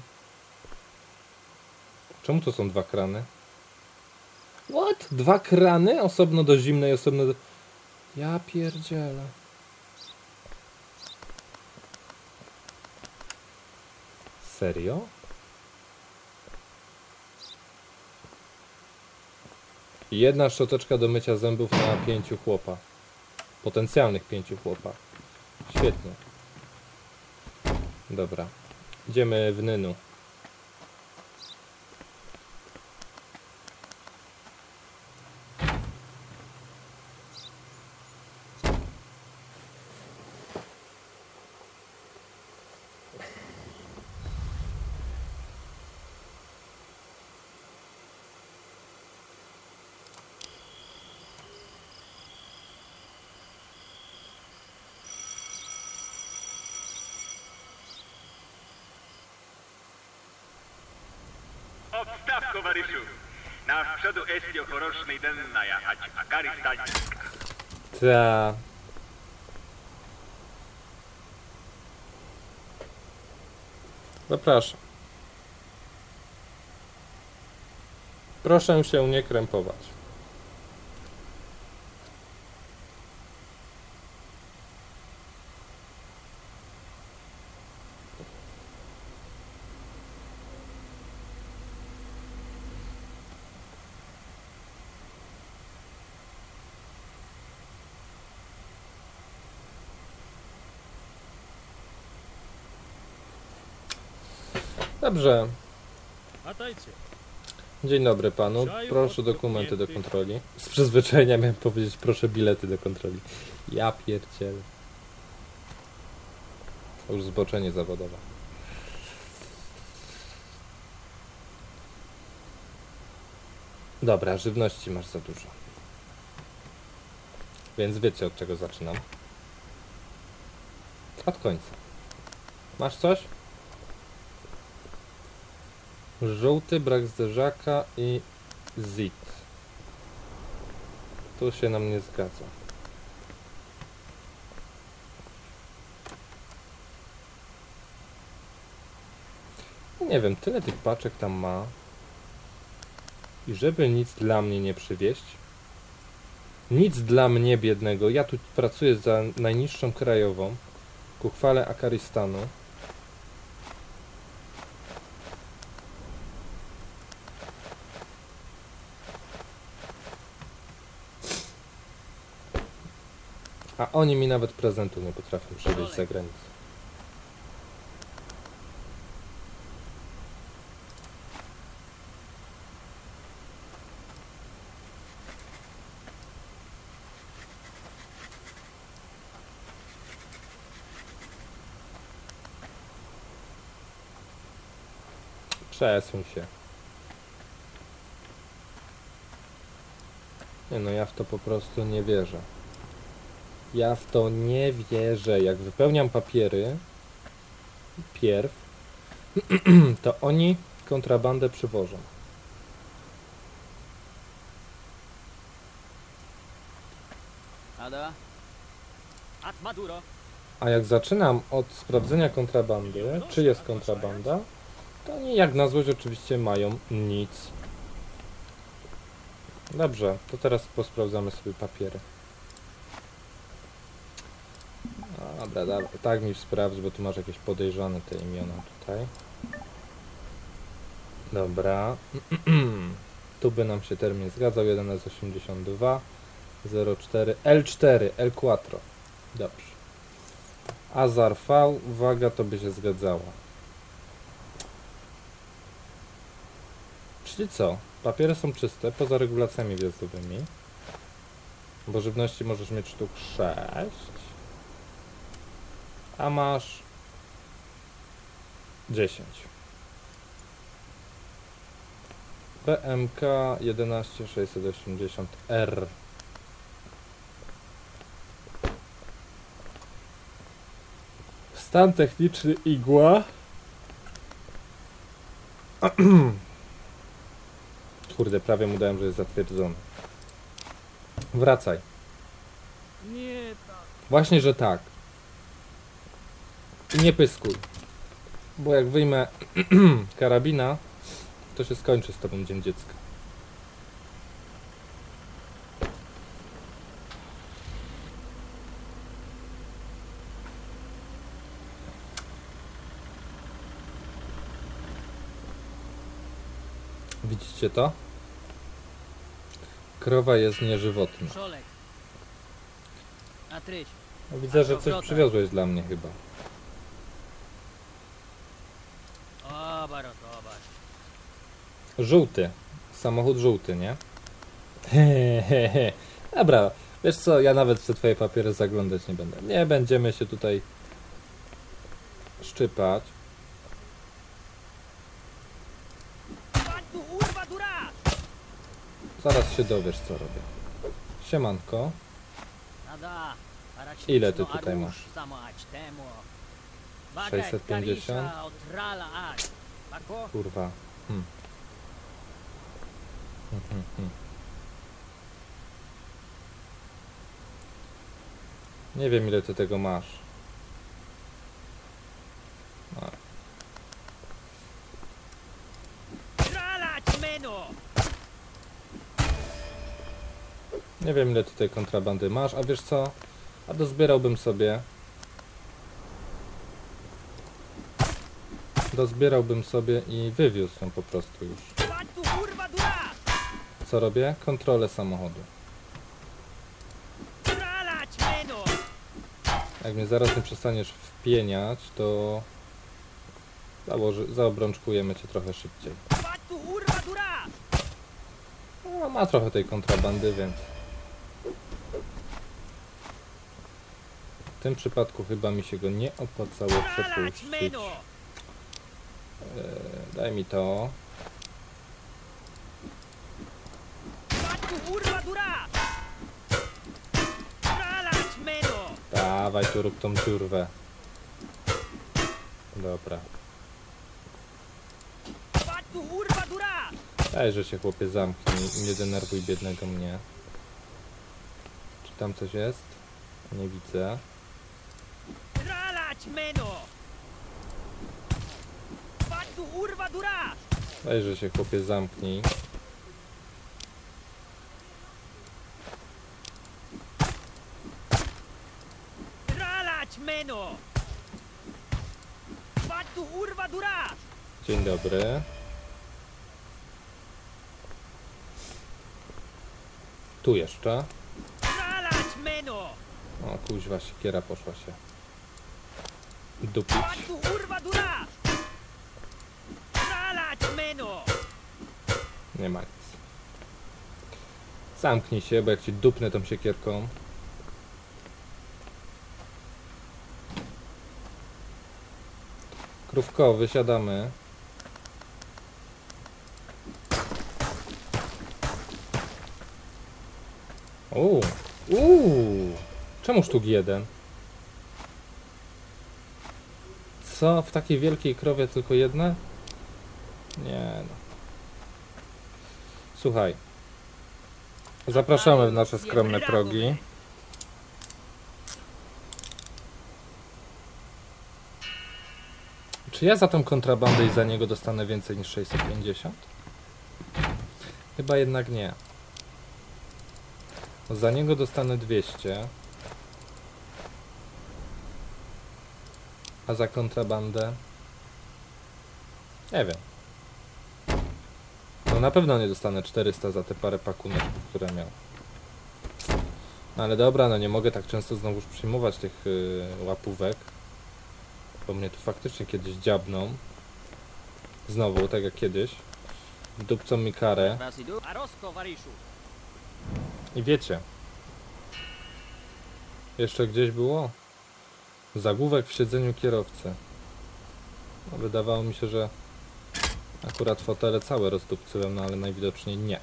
Czemu to są dwa krany? What? Dwa krany? Osobno do zimnej, osobno do... Ja pierdzielę. Serio? Jedna szczoteczka do mycia zębów na pięciu chłopa. Potencjalnych pięciu chłopa. Świetnie. Dobra. Idziemy w Nynu. Obstaw, towarzyszu. Na przodu estio chorosznej dennaja, ać akari stańska. Ta. Zapraszam. Proszę się nie krępować. Dobrze. Dzień dobry panu. Proszę dokumenty do kontroli. Z przyzwyczajenia miałem powiedzieć proszę bilety do kontroli. Ja pierdzielę. To już zboczenie zawodowe. Dobra, żywności masz za dużo. Więc wiecie, od czego zaczynam. Od końca. Masz coś? Żółty, brak zderzaka i zit. Tu się nam nie zgadza. Nie wiem, tyle tych paczek tam ma. I żeby nic dla mnie nie przywieźć. Nic dla mnie biednego. Ja tu pracuję za najniższą krajową. Ku chwale Akaristanu. A oni mi nawet prezentu nie potrafią przywieźć za granicę. Przesuń się. Nie no, ja w to po prostu nie wierzę. Ja w to nie wierzę. Jak wypełniam papiery pierw, to oni kontrabandę przywożą. Ada? At Maduro. A jak zaczynam od sprawdzenia kontrabandy, czy jest kontrabanda, to oni jak na złość oczywiście mają nic. Dobrze, to teraz posprawdzamy sobie papiery. Dobra, dobra, tak mi sprawdź, bo tu masz jakieś podejrzane te imiona tutaj. Dobra. Tu by nam się termin zgadzał. jeden S osiemdziesiąt dwa zero cztery L cztery L cztery. Dobrze. Azar V, uwaga, to by się zgadzało. Czyli co? Papiery są czyste, poza regulacjami wjazdowymi. Bo żywności możesz mieć sztuk sześć. A masz dziesięć. B M K jedenaście sześćset osiemdziesiąt R. Stan techniczny igła. Kurde, prawie mu dałem, że jest zatwierdzony. Wracaj. Nie tak. Właśnie, że tak. I nie pyskuj. Bo jak wyjmę karabina, to się skończy z tobą dzień dziecka. Widzicie to? Krowa jest nieżywotna. Szolek. A tryś. No, widzę, że coś przywiozłeś dla mnie chyba. O, barot, zobacz. Żółty. Samochód żółty, nie? Hehehe. Dobra, wiesz co, ja nawet w te twoje papiery zaglądać nie będę. Nie będziemy się tutaj szczypać. Zaraz się dowiesz, co robię. Siemanko. Ile ty tutaj masz? sześćset pięćdziesiąt? Kurwa. Hmm. Hmm, hmm, hmm. Nie wiem, ile ty tego masz. A. Nie wiem, ile tutaj kontrabandy masz, a wiesz co? A dozbierałbym sobie. Dozbierałbym sobie i wywiózł ją po prostu już. Co robię? Kontrolę samochodu. Jak mnie zaraz nie przestaniesz wpieniać, to założy, zaobrączkujemy cię trochę szybciej. No, ma trochę tej kontrabandy, więc w tym przypadku chyba mi się go nie opłacało przepuścić. Eee, daj mi to. Dawaj tu, rób tą dziurwę. Dobra. Daj, że się chłopie zamknij i nie denerwuj biednego mnie. Czy tam coś jest? Nie widzę. Daj, że się chłopie zamknij. Dzień dobry. Tu jeszcze. O kuźwa, siekiera poszła się dupić. Nie ma nic. Zamknij się, bo jak ci dupnę tą siekierką. Krówko, wysiadamy. Uuu, uuu. Czemu sztuk jeden? Co? W takiej wielkiej krowie tylko jedna? Nie no. Słuchaj. Zapraszamy w nasze skromne progi. Czy ja za tą kontrabandę i za niego dostanę więcej niż sześćset pięćdziesiąt? Chyba jednak nie. Za niego dostanę dwieście. A za kontrabandę? Nie wiem. No na pewno nie dostanę czterysta za te parę pakunków, które miał. No ale dobra, no nie mogę tak często znowuż przyjmować tych yy, łapówek. Bo mnie tu faktycznie kiedyś dziabną. Znowu, tak jak kiedyś. Wdupcą mi karę. A Rosko, Wariszu. I wiecie. Jeszcze gdzieś było? Zagłówek w siedzeniu kierowcy. No, wydawało mi się, że akurat fotele całe rozdupcyłem, no ale najwidoczniej nie.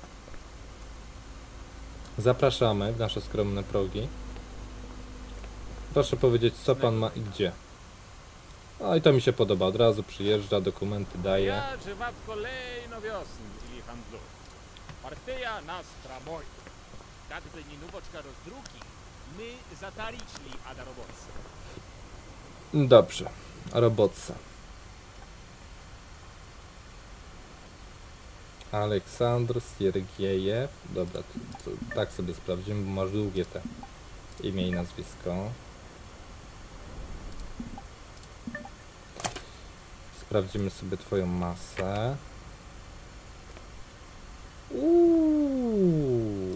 Zapraszamy w nasze skromne progi. Proszę powiedzieć, co pan ma i gdzie. No i to mi się podoba. Od razu przyjeżdża, dokumenty daje. Ja żywat kolejno wiosny i handlu. Partyja nas traboj. Tak by nie nuboczka rozdruki, my zatariczli a na robotce. Dobrze. Robotca. Aleksandr Siergiejew. Dobra, to, to, tak sobie sprawdzimy, bo masz długie te imię i nazwisko. Sprawdzimy sobie twoją masę. Uuu.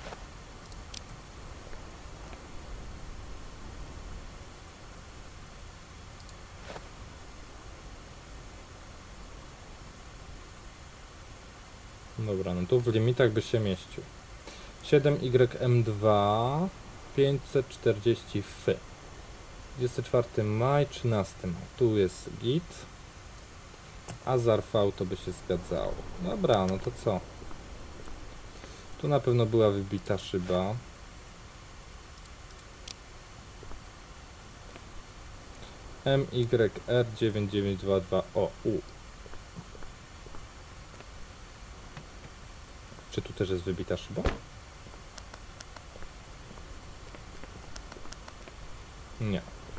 Dobra, no tu w limitach by się mieścił. siedem Y M dwa pięćset czterdzieści F. dwudziestego czwartego maja, trzynastego maja. Tu jest git. Azar V to by się zgadzało. Dobra, no to co? Tu na pewno była wybita szyba. M Y R dziewięć dziewięć dwa dwa O U. Czy tu też jest wybita szyba? Nie.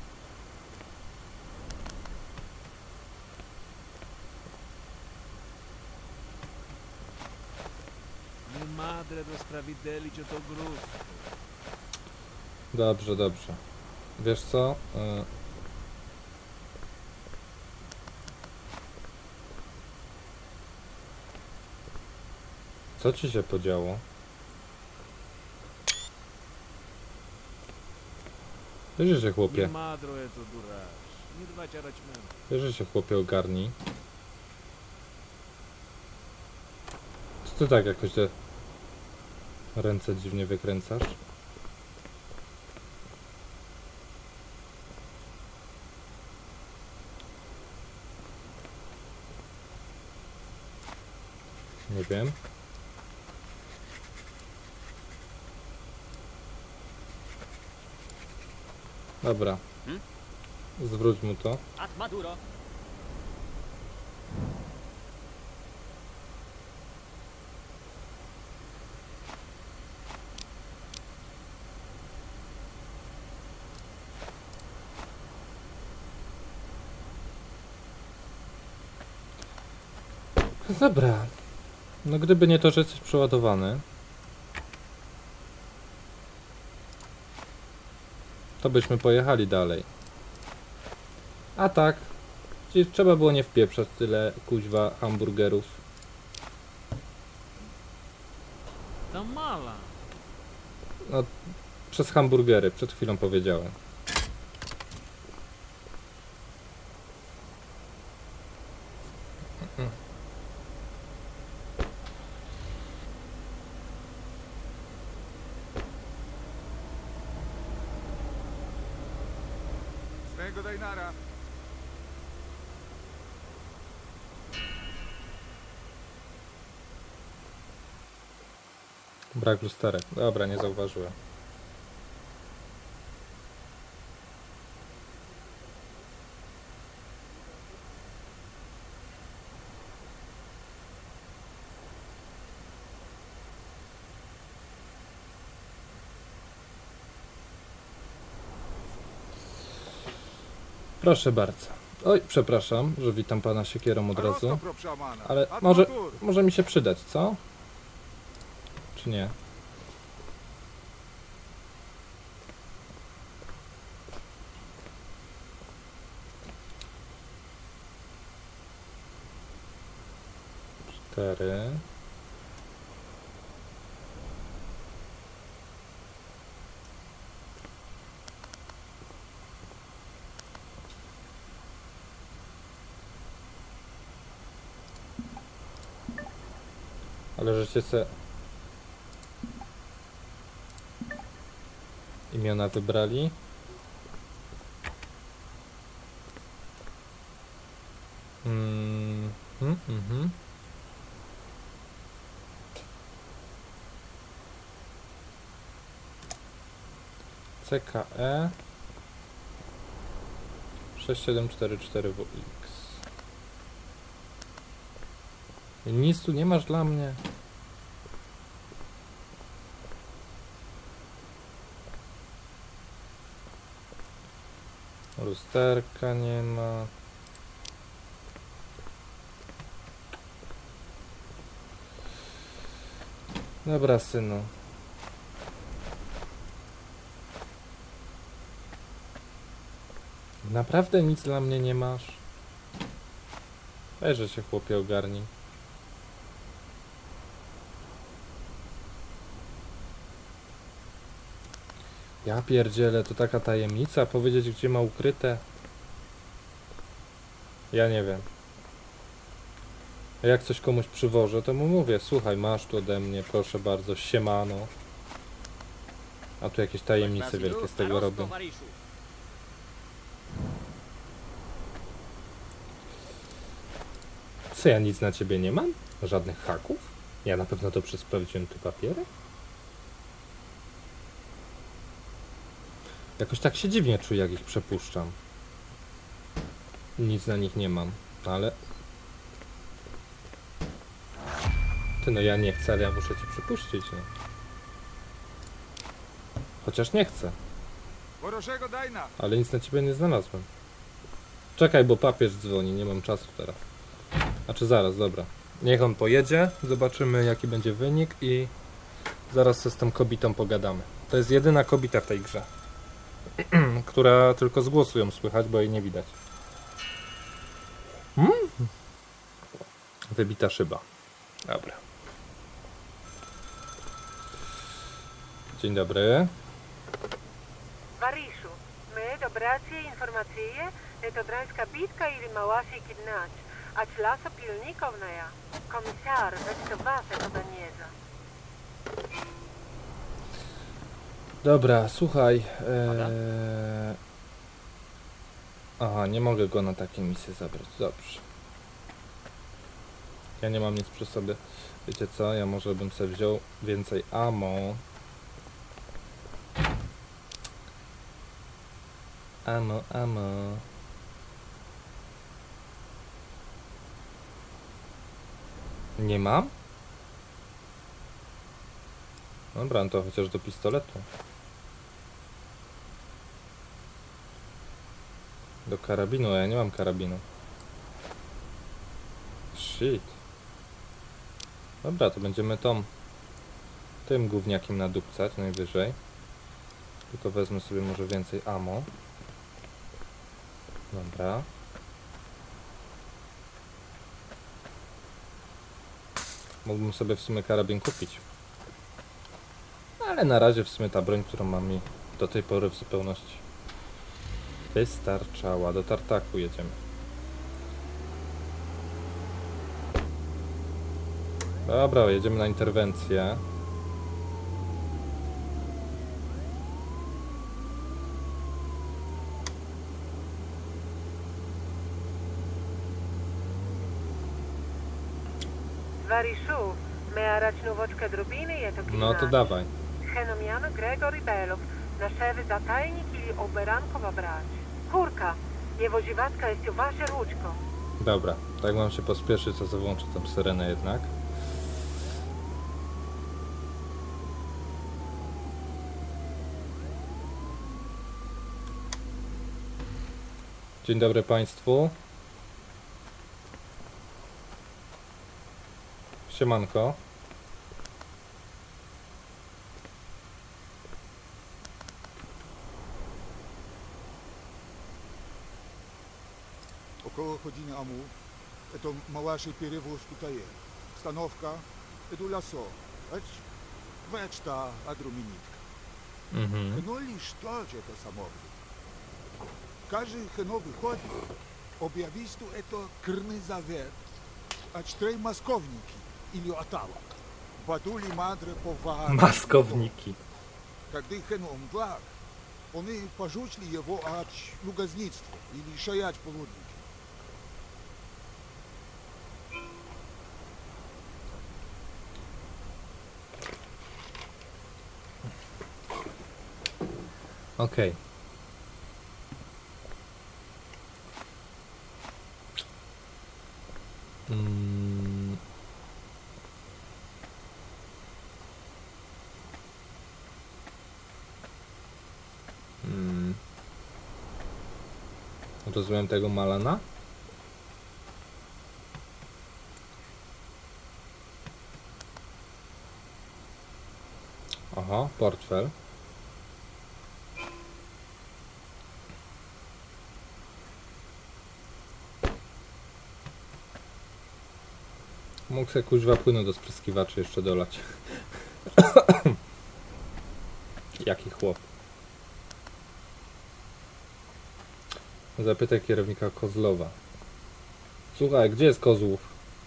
Nie madre do sprawiedlić o to gruz. Dobrze, dobrze. Wiesz co? Y Co ci się podziało? Bierze się, chłopie. Nie madro to duraż. Nie dbać o raćmen. Bierze się, chłopie, ogarnij. Co ty tak jakoś te ręce dziwnie wykręcasz? Nie wiem. Dobra. Hmm? Zwróć mu to. At Maduro. Dobra. No gdyby nie to, że jesteś przeładowany, to byśmy pojechali dalej. A tak, przecież trzeba było nie wpieprzać tyle kuźwa hamburgerów. To mala. No, przez hamburgery, przed chwilą powiedziałem. Swego dajnara. Brak lusterek. Dobra, nie zauważyłem. Proszę bardzo. Oj, przepraszam, że witam pana siekierą od razu. Ale może, może mi się przydać, co? Czy nie? cztery. Ale żeście se imiona wybrali. Mm, mm, mm. C K E sześć siedem cztery cztery W X. Nic tu nie masz dla mnie. Lusterka nie ma. Dobra, synu. Naprawdę nic dla mnie nie masz? Weź, że się chłopie ogarnij. Ja pierdzielę, to taka tajemnica, powiedzieć gdzie ma ukryte. Ja nie wiem. A jak coś komuś przywożę, to mu mówię, słuchaj, masz tu ode mnie, proszę bardzo, siemano. A tu jakieś tajemnice wielkie z tego robią. Co, ja nic na ciebie nie mam? Żadnych haków? Ja na pewno dobrze sprawdziłem te papiery? Jakoś tak się dziwnie czuję, jak ich przepuszczam. Nic na nich nie mam, ale... Ty, no ja nie chcę, ale ja muszę cię przepuścić, no. Chociaż nie chcę. Ворожего Дайна! Ale nic na ciebie nie znalazłem. Czekaj, bo papież dzwoni, nie mam czasu teraz. Znaczy zaraz, dobra. Niech on pojedzie, zobaczymy jaki będzie wynik i zaraz z tą kobietą pogadamy. To jest jedyna kobieta w tej grze, która tylko z głosu ją słychać, bo jej nie widać. Hmm? Wybita szyba. Dobra. Dzień dobry. Варишу, ме добрација информација е тодранска битка или малаши киднач, а чласа пилниковнаја. Комисар, вeć to was to donieza. Dobra, słuchaj. Ee... Aha, nie mogę go na takie misje zabrać. Dobrze. Ja nie mam nic przy sobie. Wiecie co? Ja może bym sobie wziął więcej ammo. Ammo, ammo. Nie mam? Dobra, no to chociaż do pistoletu. Do karabinu, a ja nie mam karabinu. Shit. Dobra, to będziemy tą tym gówniakiem nadupcać najwyżej. Tylko wezmę sobie może więcej ammo. Dobra. Mógłbym sobie w sumie karabin kupić. Ale na razie w sumie ta broń, którą mam, mi do tej pory w zupełności wystarczała. Do tartaku jedziemy. Dobra, jedziemy na interwencję. Варишу, ме арачнувочка дробини е to No to dawaj. Henomiano Gregory Belov, naszewy zatajnik ili oberankowa brać. Kurka, jego dziwaczka jest u wasze ruczko. Dobra, tak mam się pospieszyć, to zawłączę tam syrenę jednak. Dzień dobry Państwu. Siemanko. Около години аму, ето малаши перевоз тута е. остановка, это лосо. Ать, вечта адруминитка. Mhm. Ну ли что же это самовки? Каждый хно выходит, объявисту это крный завет, а чтрей московники или оталок. Батули мадре повар. Maskowniki. Когда хно умглак, они пожучли его от лугозництва или шаять полудники. Okej. Mm. Mm. Rozumiem tego Malana? Aha, portfel. Mógł sobie kuźwa płynu do spryskiwaczy jeszcze dolać. Jaki chłop. Zapytaj kierownika Kozlowa. Słuchaj, gdzie jest Kozłów?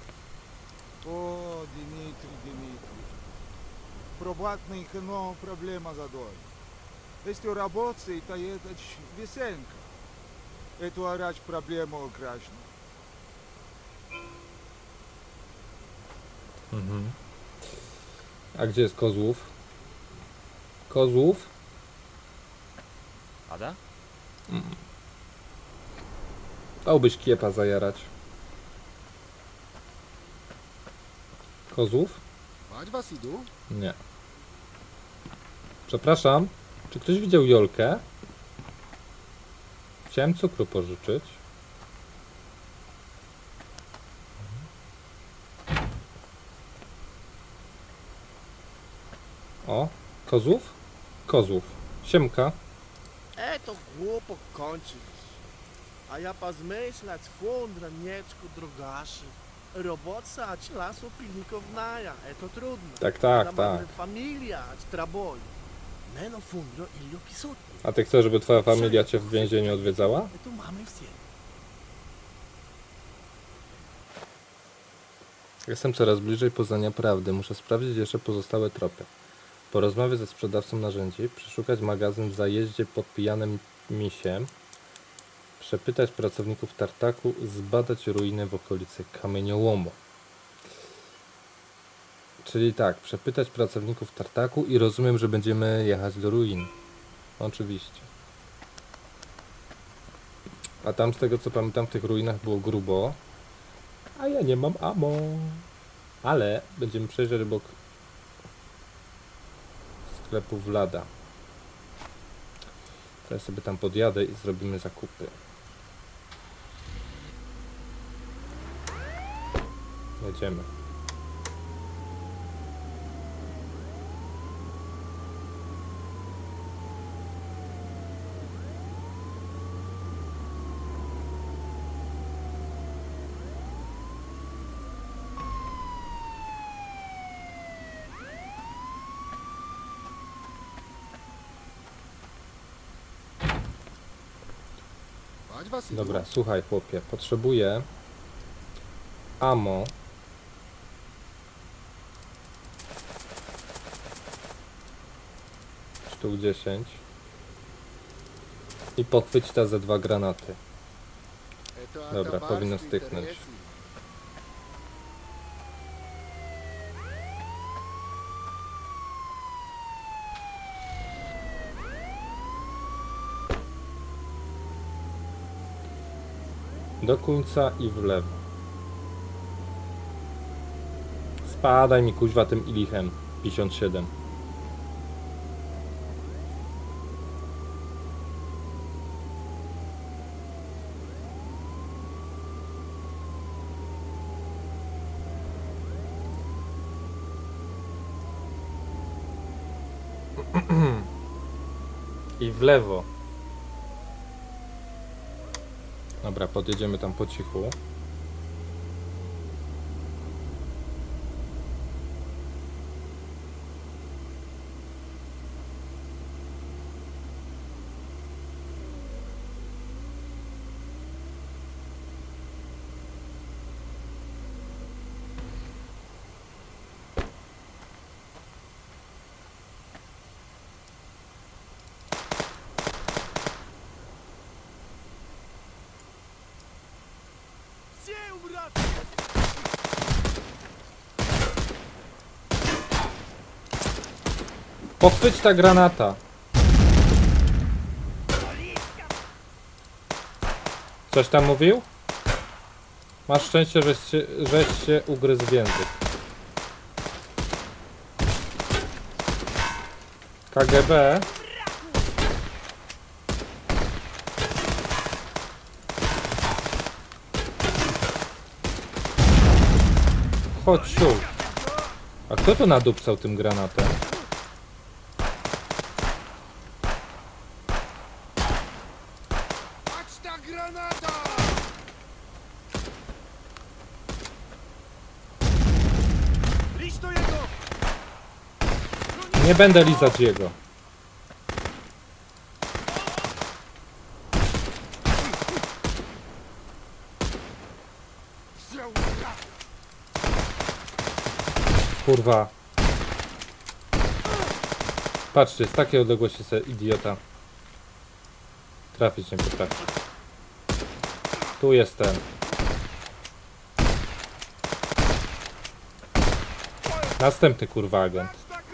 О, Дмитрий, Дмитрий. Пробатный хно проблема задой. Если работает, то это весенка. Эту орать проблему украшена. Mhm. A gdzie jest Kozłów? Kozłów? Ada? Mm. Dałbyś kiepa zajarać. Kozłów? Mać was idu? Nie. Przepraszam, czy ktoś widział Jolkę? Chciałem cukru pożyczyć. O, Kozłów? Kozłów. Siemka. Это глупо кончилось. А я позмыслять фонд ранечку другаши. Работа от ласу пильниковная. Это трудно. Tak, tak, tak. Familia от трабой. Мено фундро или писотни. A ty chcesz, żeby twoja familia cię w więzieniu odwiedzała? Это mamy все. Jestem coraz bliżej poznania prawdy. Muszę sprawdzić jeszcze pozostałe tropy. Po rozmowie ze sprzedawcą narzędzi, przeszukać magazyn w zajeździe pod pijanym misiem, przepytać pracowników tartaku, zbadać ruiny w okolicy kamieniołomu. Czyli tak, przepytać pracowników tartaku i rozumiem, że będziemy jechać do ruin. Oczywiście. A tam z tego co pamiętam w tych ruinach było grubo. A ja nie mam ammo. Ale będziemy przejeżdżać obok sklepu Vlada. Teraz sobie tam podjadę i zrobimy zakupy. Jedziemy. Mać was idu? Dobra, słuchaj chłopie, potrzebuję ammo. Sztuk dziesięć. I podchwyć te ze dwa granaty. Это Dobra, атаманский powinno styknąć. интерес. Do końca i w lewo. Spadaj mi kuźwa tym ilichem. pięćdziesiąt siedem. I w lewo. Dobra, podjedziemy tam po cichu. Pochwyć ta granata. Coś tam mówił? Masz szczęście, żeś się, żeś się ugryzł w język. K G B. Chodź siu. A kto tu nadupcał tym granatem? Nie będę lizać jego. Kurwa. Patrzcie, z takiej odległości se idiota trafić nie potrafi. Tu jestem. Następny kurwa agent.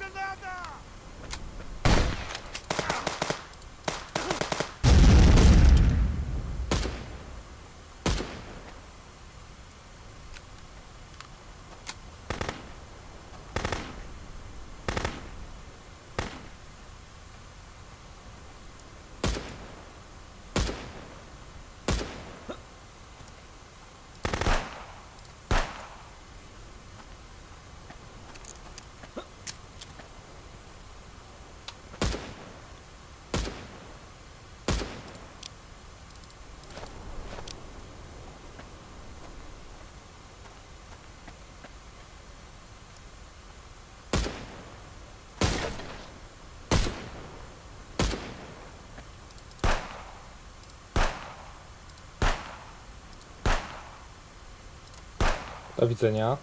Do widzenia.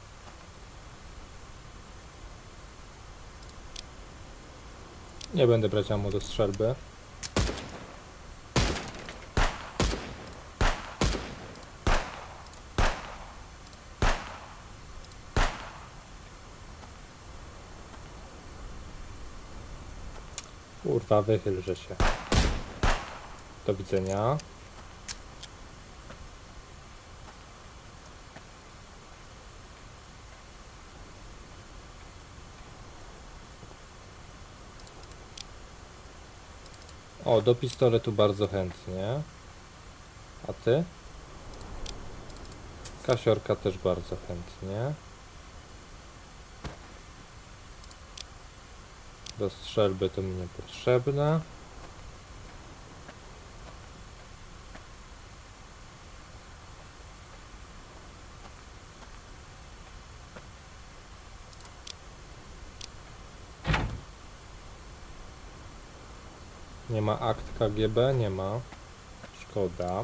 Nie będę brać ammo do strzelby. Kurwa, wychylże się. Do widzenia. O, do pistoletu bardzo chętnie. A ty? Kasiorka też bardzo chętnie. Do strzelby to mi niepotrzebne. Nie ma akt K G B? Nie ma. Szkoda.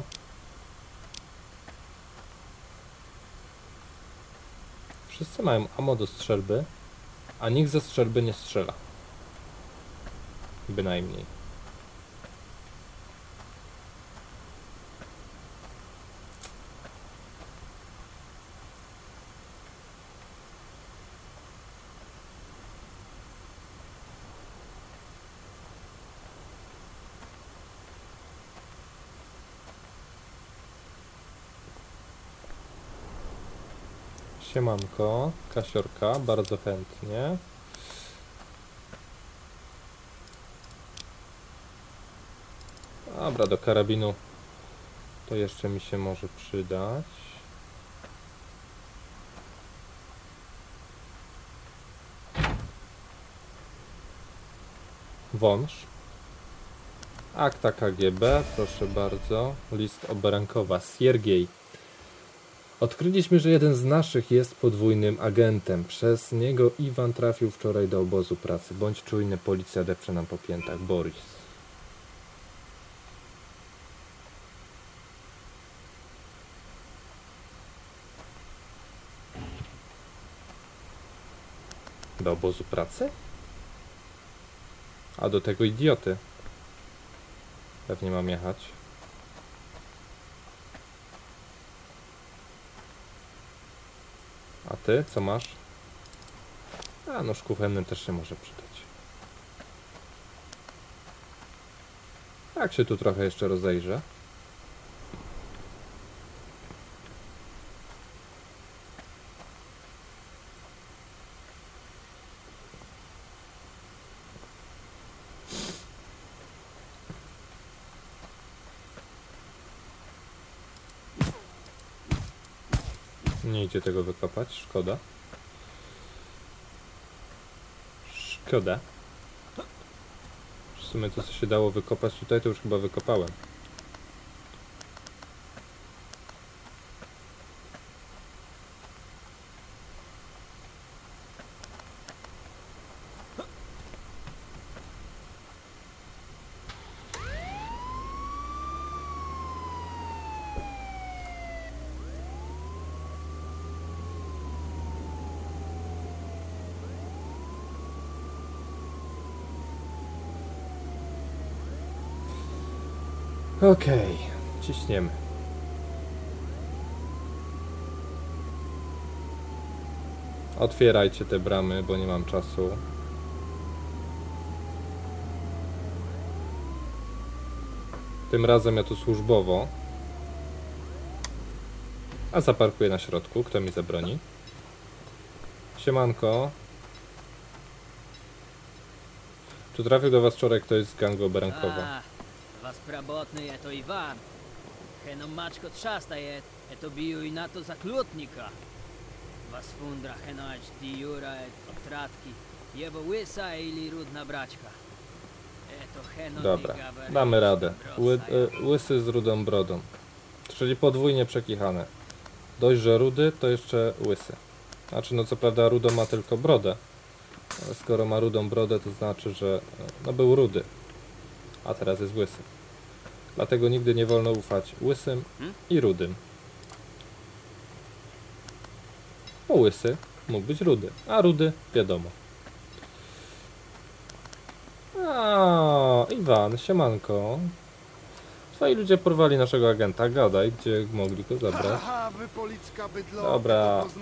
Wszyscy mają ammo do strzelby, a nikt ze strzelby nie strzela. Bynajmniej. Siemanko, Kasiorka, bardzo chętnie. Dobra, do karabinu to jeszcze mi się może przydać. Wąż. Akta K G B, proszę bardzo. List obarankowa. Siergiej. Odkryliśmy, że jeden z naszych jest podwójnym agentem. Przez niego Iwan trafił wczoraj do obozu pracy. Bądź czujny, policja depcze nam po piętach. Boris. Do obozu pracy? A do tego idioty. Pewnie mam jechać. A ty, co masz? A, nóż kuchenny też się może przydać. Tak się tu trochę jeszcze rozejrzę. Nie idzie tego wykopać, szkoda. Szkoda. W sumie to, co się dało wykopać tutaj, to już chyba wykopałem. Okej, okay, ciśniemy. Otwierajcie te bramy, bo nie mam czasu. Tym razem ja tu służbowo. A zaparkuję na środku, kto mi zabroni. Siemanko. Czy trafił do was wczoraj ktoś z gangu Oberankowa? Вас пработный, это Иван. Хено мачко тршастает, это бию и нато заклотника. Вас фундра хеноч диюра, это тратки. Его выса или рудна брачка. Это хено. Dobra, damy radę. Ły, y, łysy z rudą brodą. Czyli podwójnie przekichane. Dość, że rudy, to jeszcze łysy. Znaczy, no co prawda rudo ma tylko brodę. Ale skoro ma rudą brodę, to znaczy, że no był rudy. A teraz jest łysy. Dlatego nigdy nie wolno ufać łysym i rudym. Bo łysy mógł być rudy, a rudy wiadomo. A, Iwan, siemanko. Twoi ludzie porwali naszego agenta. Gadaj, gdzie mogli go zabrać. Dobra.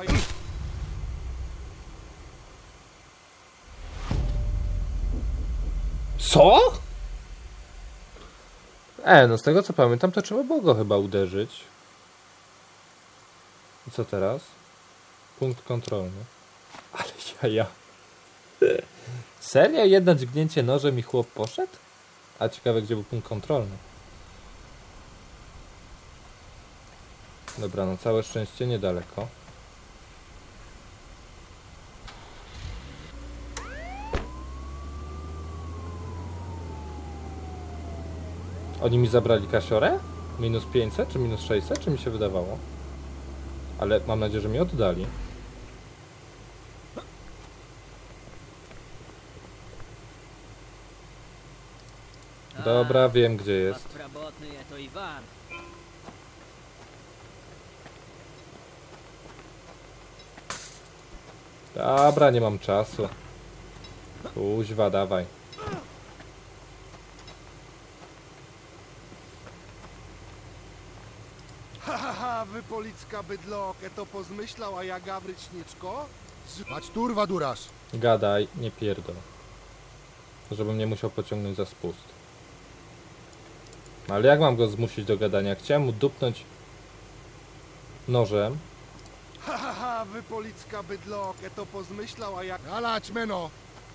Co? E, no z tego co pamiętam, to trzeba było go chyba uderzyć. I co teraz? Punkt kontrolny. Ale jaja. Serio? Jedno dźgnięcie nożem i chłop poszedł? A ciekawe, gdzie był punkt kontrolny. Dobra, no całe szczęście niedaleko. Oni mi zabrali kasiorę? Minus pięćset czy minus sześćset? Czy mi się wydawało? Ale mam nadzieję, że mi oddali. Dobra, wiem gdzie jest. Dobra, nie mam czasu. Kuźwa, dawaj. Haha, wy policka bydlok, to pozmyślał, a ja gawryczniczko? Mać turwa durasz. Gadaj, nie pierdol. Żebym nie musiał pociągnąć za spust. Ale jak mam go zmusić do gadania? Chciałem mu dupnąć nożem. Haha, wy policka bydlok, to pozmyślał, a ja... Alać meno!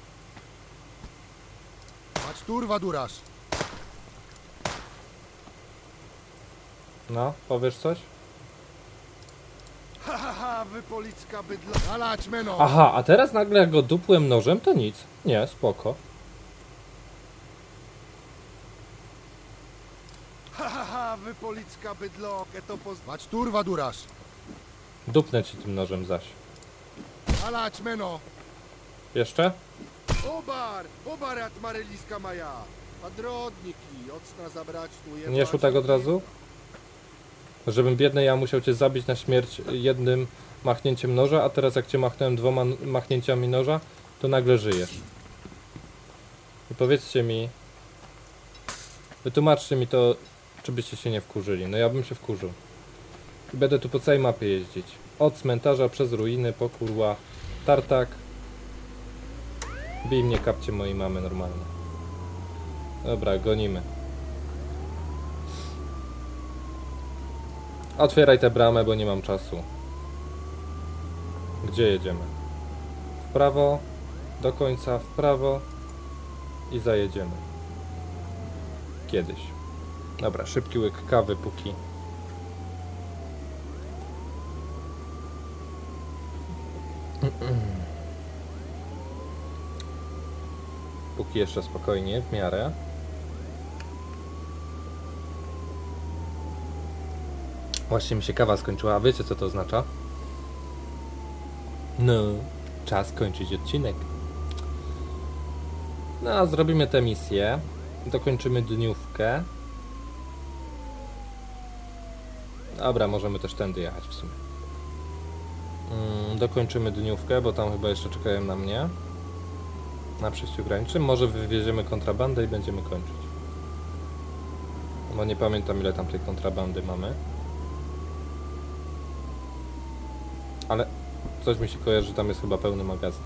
Mać turwa durasz. No, powiesz coś? Haha, wy policka bydlok. Alać meno! Aha, a teraz nagle jak go dupłem nożem, to nic. Nie, spoko. Haha, wy policka bydlok, to poz... Mać turwa durasz. Dupnę ci tym nożem zaś. Alać meno! Jeszcze? Obar! Obarat maryliska maja! Padrodniki, ocna zabrać tu je... Nie szło tak od razu? Żebym biedny ja musiał cię zabić na śmierć jednym machnięciem noża, a teraz jak cię machnąłem dwoma machnięciami noża, to nagle żyjesz. I powiedzcie mi... Wytłumaczcie mi to, czy byście się nie wkurzyli. No ja bym się wkurzył. I będę tu po całej mapie jeździć. Od cmentarza przez ruiny, po kurła tartak. Bij mnie kapcie mojej mamy normalnie. Dobra, gonimy. Otwieraj tę bramę, bo nie mam czasu. Gdzie jedziemy? W prawo, do końca, w prawo i zajedziemy. Kiedyś. Dobra, szybki łyk kawy, póki... Póki jeszcze spokojnie, w miarę. Właśnie mi się kawa skończyła, a wiecie co to oznacza? No, czas kończyć odcinek. No, a zrobimy tę misję. Dokończymy dniówkę. Dobra, możemy też tędy jechać w sumie. Mm, dokończymy dniówkę, bo tam chyba jeszcze czekają na mnie. Na przejściu granicznym. Może wywieziemy kontrabandę i będziemy kończyć. Bo nie pamiętam, ile tam tej kontrabandy mamy. Ale coś mi się kojarzy, że tam jest chyba pełny magazyn.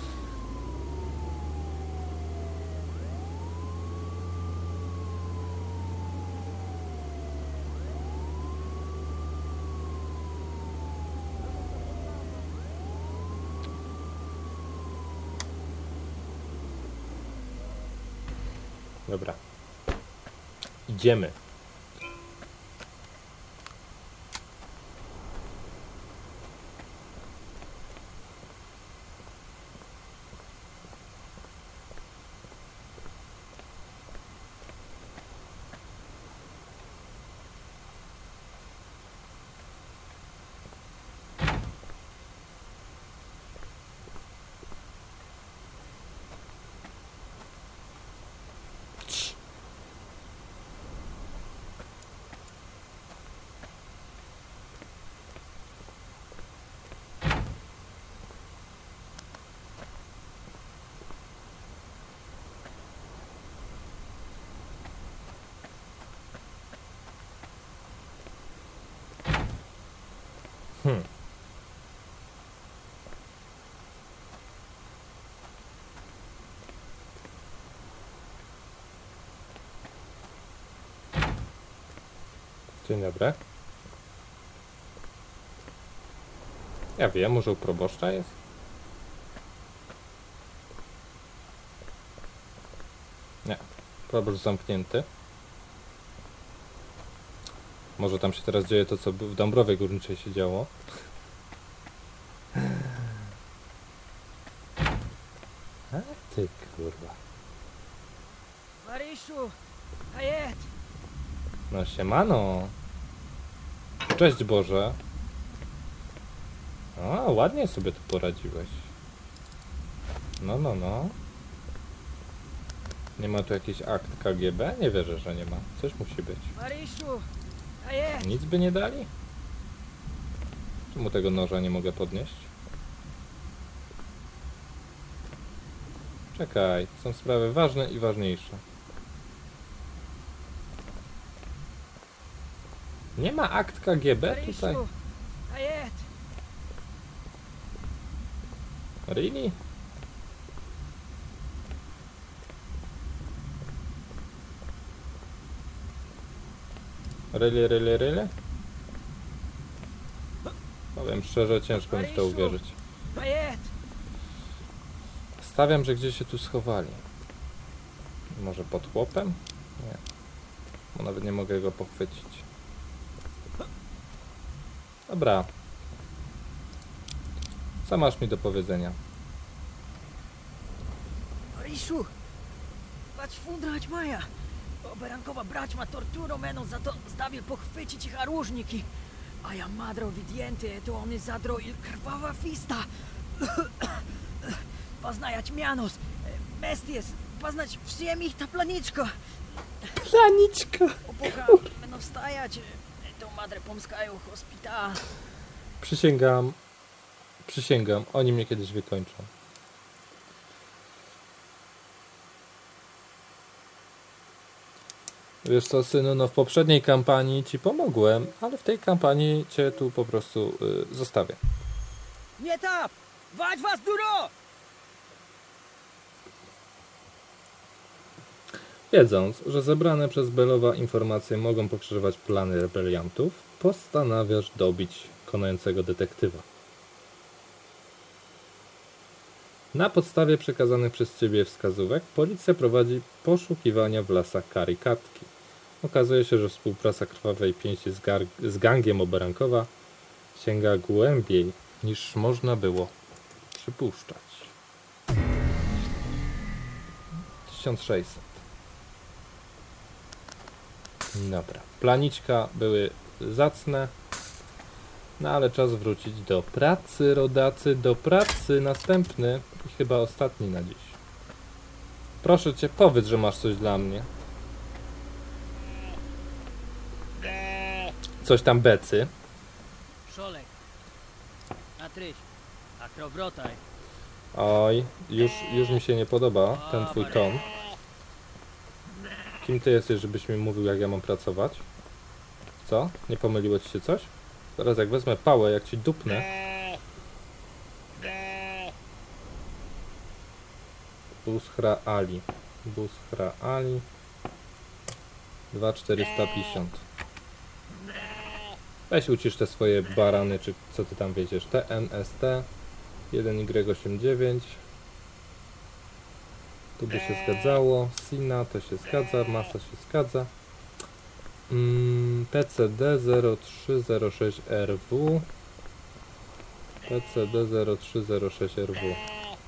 Dobra. Idziemy. Hmm. Dzień dobry. Ja wiem, może u proboszcza jest? Nie, proboszcz zamknięty. Może tam się teraz dzieje to, co w Dąbrowie Górniczej się działo. A ty kurwa. Marysiu, Kajet! No siemano. Cześć Boże. A, ładnie sobie tu poradziłeś. No, no, no. Nie ma tu jakiś akt K G B? Nie wierzę, że nie ma. Coś musi być. Marysiu, Kajet! Nic by nie dali? Czemu tego noża nie mogę podnieść? Czekaj, są sprawy ważne i ważniejsze. Nie ma akt K G B tutaj? Marysiu, Kajet! Really? Really, really, really? Powiem szczerze, ciężko mi w to uwierzyć. Kajet! Stawiam, że gdzieś się tu schowali. Może pod chłopem? Nie. Bo nawet nie mogę go pochwycić. Dobra. Co masz mi do powiedzenia? Marysiu, patrz fundrać Maja. Oberankowa brać ma torturą meną, za to zdawił pochwycić ich haróżniki. A ja madro widięty, to on jest zadro i krwawa fista. Poznajać mianos, besties, poznać wsiem ich ta planiczka. Planiczka! Oboga będą wstajać, to madre pomskają hospital. Przysięgam. Przysięgam, oni mnie kiedyś wykończą. Wiesz co, synu, no w poprzedniej kampanii ci pomogłem, ale w tej kampanii cię tu po prostu y, zostawię. Nie tap! Wać was duro! Wiedząc, że zebrane przez Belowa informacje mogą pokrzyżować plany rebeliantów, postanawiasz dobić konającego detektywa. Na podstawie przekazanych przez ciebie wskazówek policja prowadzi poszukiwania w lasach Karikatki. Okazuje się, że współpraca Krwawej Pięści z, gar- z gangiem Oberankowa sięga głębiej niż można było przypuszczać. tysiąc sześćset. Dobra. Planiczka były zacne. No ale czas wrócić do pracy, rodacy, do pracy. Następny i chyba ostatni na dziś. Proszę cię, powiedz, że masz coś dla mnie. Coś tam becy. Szolek. Atryś. A krowrotaj. Oj, już, już mi się nie podoba ten twój ton. Kim ty jesteś, żebyś mi mówił, jak ja mam pracować? Co? Nie pomyliło ci się coś? Teraz jak wezmę pałę, jak ci dupnę. Bushra Ali. Bushra Ali. dwa tysiące czterysta pięćdziesiąt. Weź ucisz te swoje barany, czy co ty tam wiedziesz. T N S T jeden Y osiemdziesiąt dziewięć. Tu by się zgadzało. Sina to się zgadza. Masa się zgadza. Mm, P C D zero trzy zero sześć R W. P C D zero trzy zero sześć R W.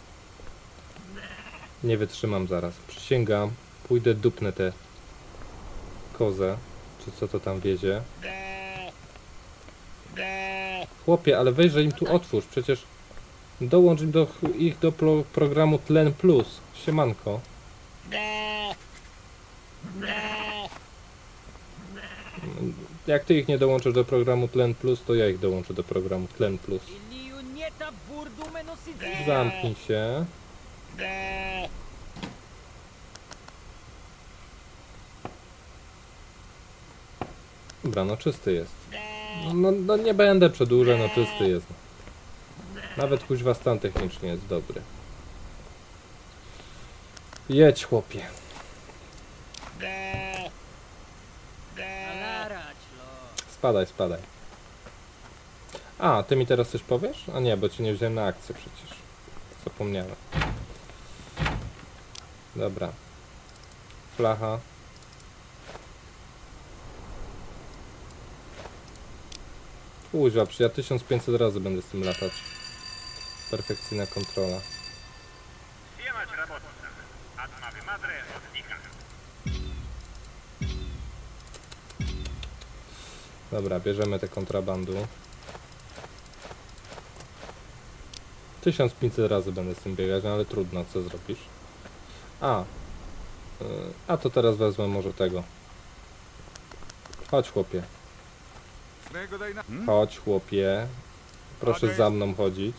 Nie wytrzymam zaraz. Przysięgam. Pójdę dupnę tę kozę. Czy co to tam wiedzie. Chłopie, ale weźże im tu otwórz. Przecież dołącz im do, ich do pro, programu Tlen Plus. Siemanko. Jak ty ich nie dołączysz do programu Tlen Plus, to ja ich dołączę do programu Tlen Plus. Zamknij się. Dobra, no czysty jest. No, no nie będę przedłużał, no czysty jest. Nawet kuźwa stan technicznie jest dobry. Jedź, chłopie. Spadaj, spadaj. A, ty mi teraz coś powiesz? A nie, bo cię nie wziąłem na akcję przecież. Zapomniałem. Dobra. Flacha. Kuźwa, przy ja tysiąc pięćset razy będę z tym latać. Perfekcyjna kontrola. Dobra, bierzemy te kontrabandu. tysiąc pięćset razy będę z tym biegać, no ale trudno, co zrobisz? A. Yy, a to teraz wezmę może tego. Chodź, chłopie. Chodź, chłopie. Proszę za mną chodzić.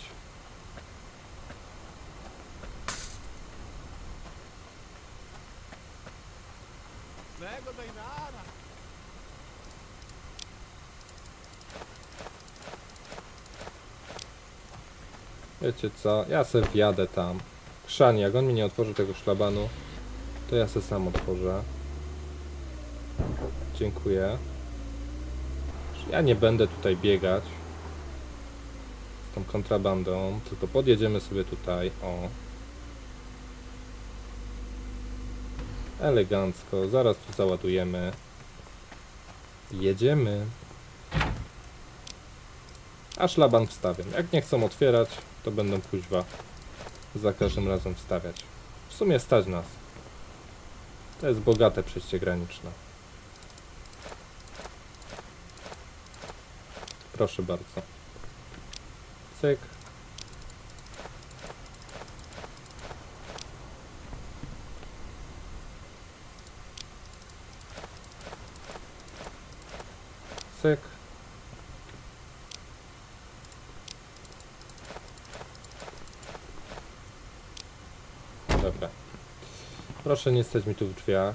Wiecie co? Ja se wjadę tam. Chrzani, jak on mi nie otworzy tego szlabanu, to ja se sam otworzę. Dziękuję. Ja nie będę tutaj biegać z tą kontrabandą, tylko podjedziemy sobie tutaj, o. Elegancko, zaraz tu załadujemy. Jedziemy. A szlaban wstawiam. Jak nie chcą otwierać, to będą kuźwa za każdym razem wstawiać. W sumie stać nas. To jest bogate przejście graniczne. Proszę bardzo. Cyk. Cyk. Dobra. Proszę nie stać mi tu w drzwiach.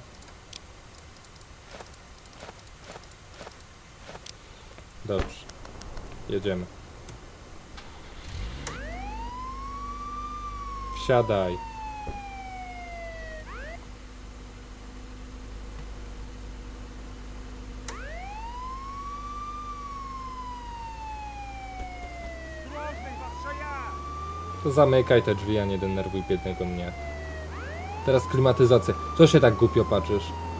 Dobrze. Jedziemy. Wsiadaj. To zamykaj te drzwi, a nie denerwuj biednego mnie. Teraz klimatyzacja. Co się tak głupio patrzysz?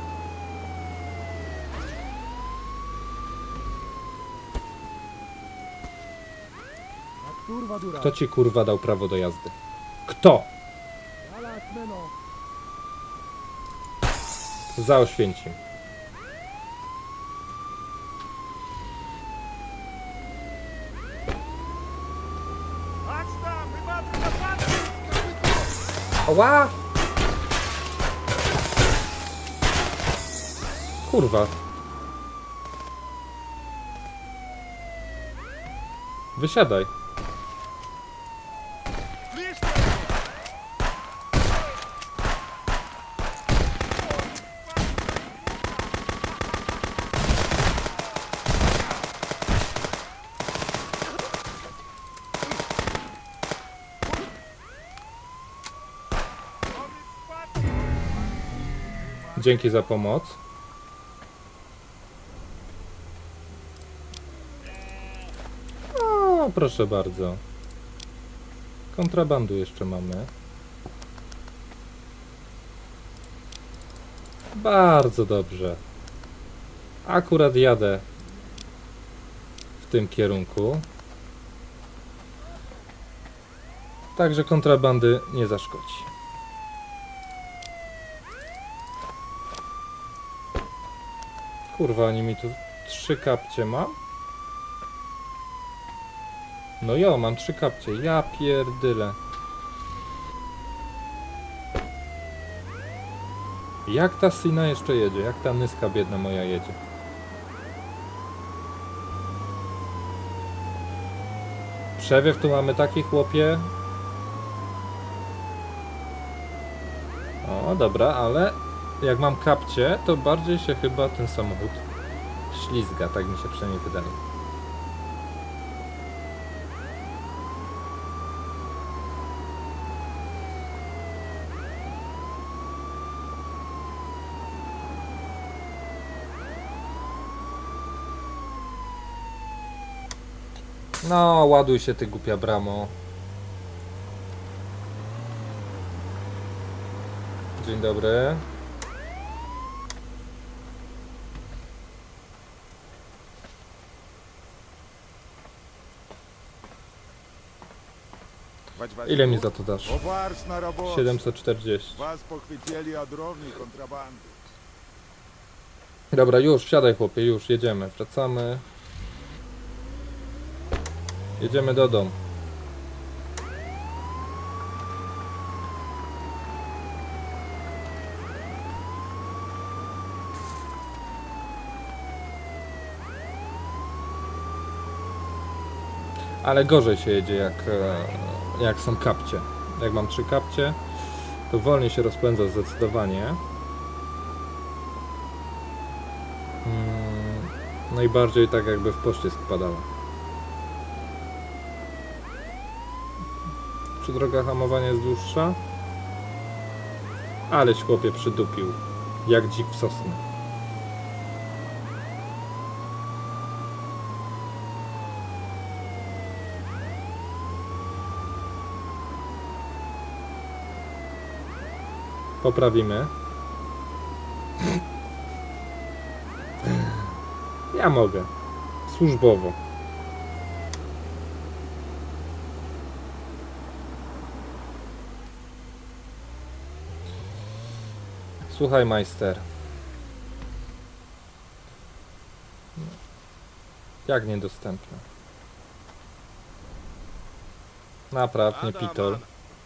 Turwa dura. Kto ci kurwa dał prawo do jazdy? Kto? Alak, meno. Za Oświęcim. Ała! Kurwa. Wysiadaj. Dzięki za pomoc. O, proszę bardzo. Kontrabandu jeszcze mamy. Bardzo dobrze. Akurat jadę w tym kierunku. Także kontrabandy nie zaszkodzi. Kurwa, oni mi tu trzy kapcie mam? No jo, mam trzy kapcie. Ja pierdyle. Jak ta Sina jeszcze jedzie? Jak ta Nyska biedna moja jedzie? Przewiew tu mamy taki, chłopie. O, dobra, ale jak mam kapcie, to bardziej się chyba ten samochód ślizga, tak mi się przynajmniej wydaje. No, ładuj się ty głupia bramo. Dzień dobry. Ile mi za to dasz? siedemset czterdzieści. Was pochwycili od drobnej kontrabandy. Dobra, już, wsiadaj chłopie, już, jedziemy, wracamy. Jedziemy do domu. Ale gorzej się jedzie, jak, jak są kapcie. Jak mam trzy kapcie, to wolniej się rozpędza zdecydowanie. Hmm, najbardziej tak jakby w poślizg padała. Czy droga hamowania jest dłuższa? Aleś chłopie przydupił, jak dzik w sosnę. Poprawimy. Ja mogę. Służbowo. Słuchaj, majster. Jak niedostępne? Napraw, nie pitol.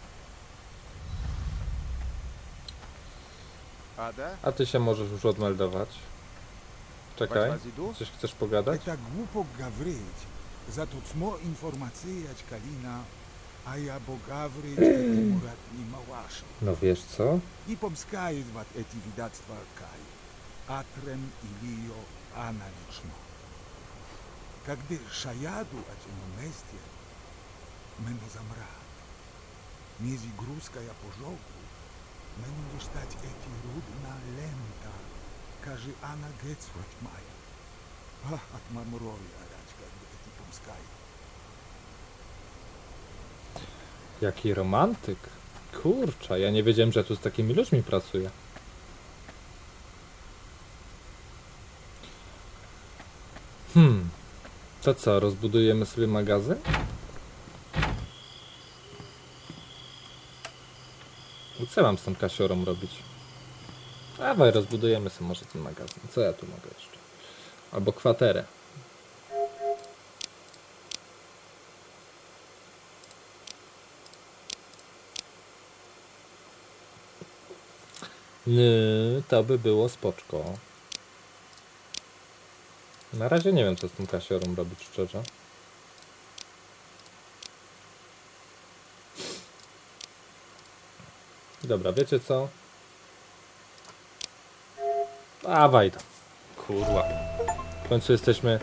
A ty się możesz już odmeldować. Czekaj, coś chcesz pogadać? Это глупо говорить. Зато цмо информация Калина, а я бо говорить это Мурат не малаш. No wiesz co? И помскает вот эти видатства Кай. Атрем Илио аналично. Когда шаяду этому месте, мено замра. Мези грузкая пожогу, мено не стать эти рудна лента. Каже Анна Гетсвать Майя. А, от мамрови, арачка, эти помскай. Jaki romantyk. Kurczę, ja nie wiedziałem, że tu z takimi ludźmi pracuje. Hmm. To co, rozbudujemy sobie magazyn? I co mam z tą kasiorą robić? Dawaj, rozbudujemy sobie może ten magazyn. Co ja tu mogę jeszcze? Albo kwaterę. Yy, to by było spoczko. Na razie nie wiem, co z tym kasiorą robić, szczerze. Dobra, wiecie co? Dawaj to. Kurwa. W końcu jesteśmy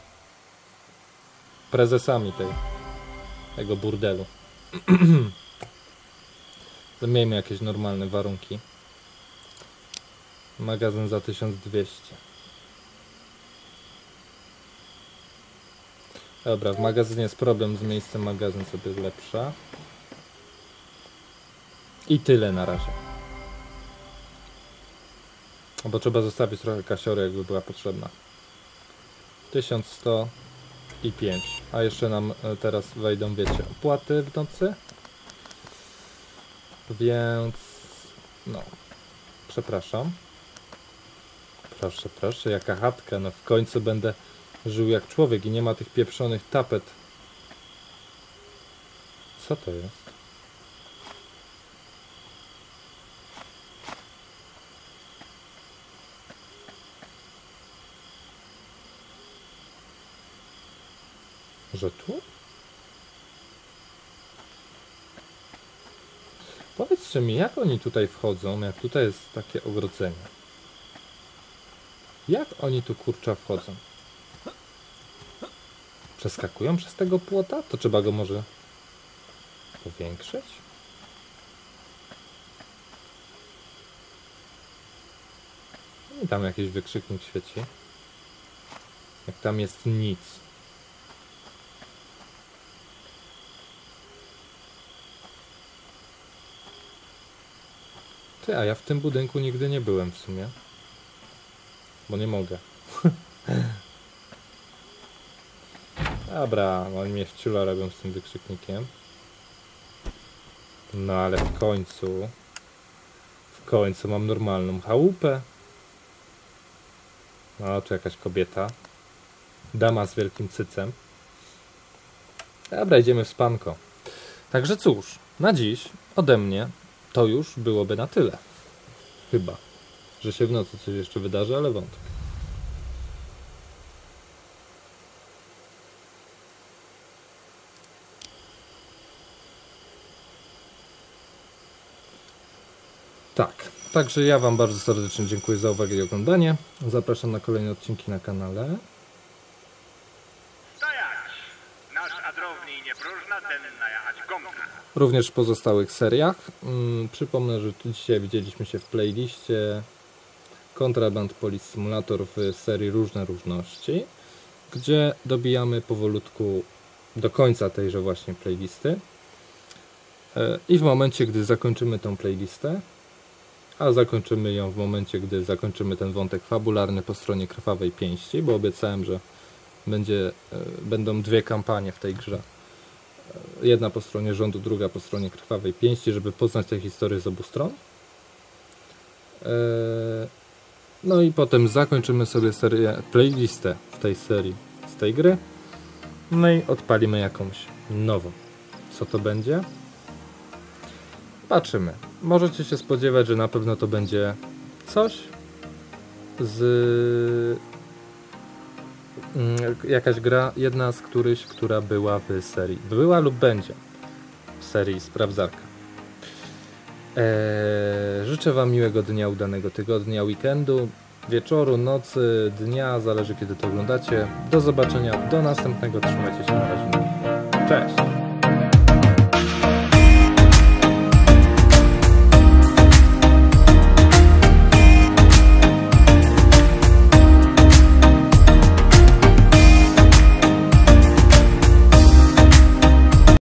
prezesami tej, tego burdelu. Zamieńmy jakieś normalne warunki. Magazyn za tysiąc dwieście. Dobra, w magazynie jest problem z miejscem, magazyn sobie lepsza. I tyle na razie. Bo trzeba zostawić trochę kasiory, jakby była potrzebna. tysiąc sto i pięć. A jeszcze nam teraz wejdą, wiecie, opłaty w nocy. Więc... no. Przepraszam. Proszę, proszę, jaka chatka. No w końcu będę żył jak człowiek i nie ma tych pieprzonych tapet. Co to jest? Że tu? Powiedzcie mi, jak oni tutaj wchodzą, jak tutaj jest takie ogrodzenie? Jak oni tu, kurcza, wchodzą? Przeskakują przez tego płota? To trzeba go może powiększyć? I tam jakiś wykrzyknik świeci. Jak tam jest nic. Ty, a ja w tym budynku nigdy nie byłem w sumie. Bo nie mogę. Dobra, oni mnie wciula robią z tym wykrzyknikiem. No ale w końcu... W końcu mam normalną chałupę. No, tu jakaś kobieta. Dama z wielkim cycem. Dobra, idziemy w spanko. Także cóż, na dziś ode mnie to już byłoby na tyle. Chyba, że się w nocy coś jeszcze wydarzy, ale wątpię. Tak, także ja wam bardzo serdecznie dziękuję za uwagę i oglądanie. Zapraszam na kolejne odcinki na kanale. Stojać! Nasz adrowni nie próżna, ten najechać gąbka. Również w pozostałych seriach. Hmm, przypomnę, że tu dzisiaj widzieliśmy się w playliście Contraband Police Simulator w serii Różne Różności, gdzie dobijamy powolutku do końca tejże właśnie playlisty. I w momencie, gdy zakończymy tą playlistę, a zakończymy ją w momencie, gdy zakończymy ten wątek fabularny po stronie Krwawej Pięści, bo obiecałem, że będzie, będą dwie kampanie w tej grze. Jedna po stronie rządu, druga po stronie Krwawej Pięści, żeby poznać tę historię z obu stron. No i potem zakończymy sobie serię, playlistę w tej serii z tej gry. No i odpalimy jakąś nową. Co to będzie? Patrzymy. Możecie się spodziewać, że na pewno to będzie coś z... jakaś gra, jedna z któryś, która była w serii. Była lub będzie w serii Sprawdzarka. Eee, życzę wam miłego dnia, udanego tygodnia, weekendu, wieczoru, nocy, dnia, zależy kiedy to oglądacie. Do zobaczenia, do następnego, trzymajcie się, na razie. Cześć!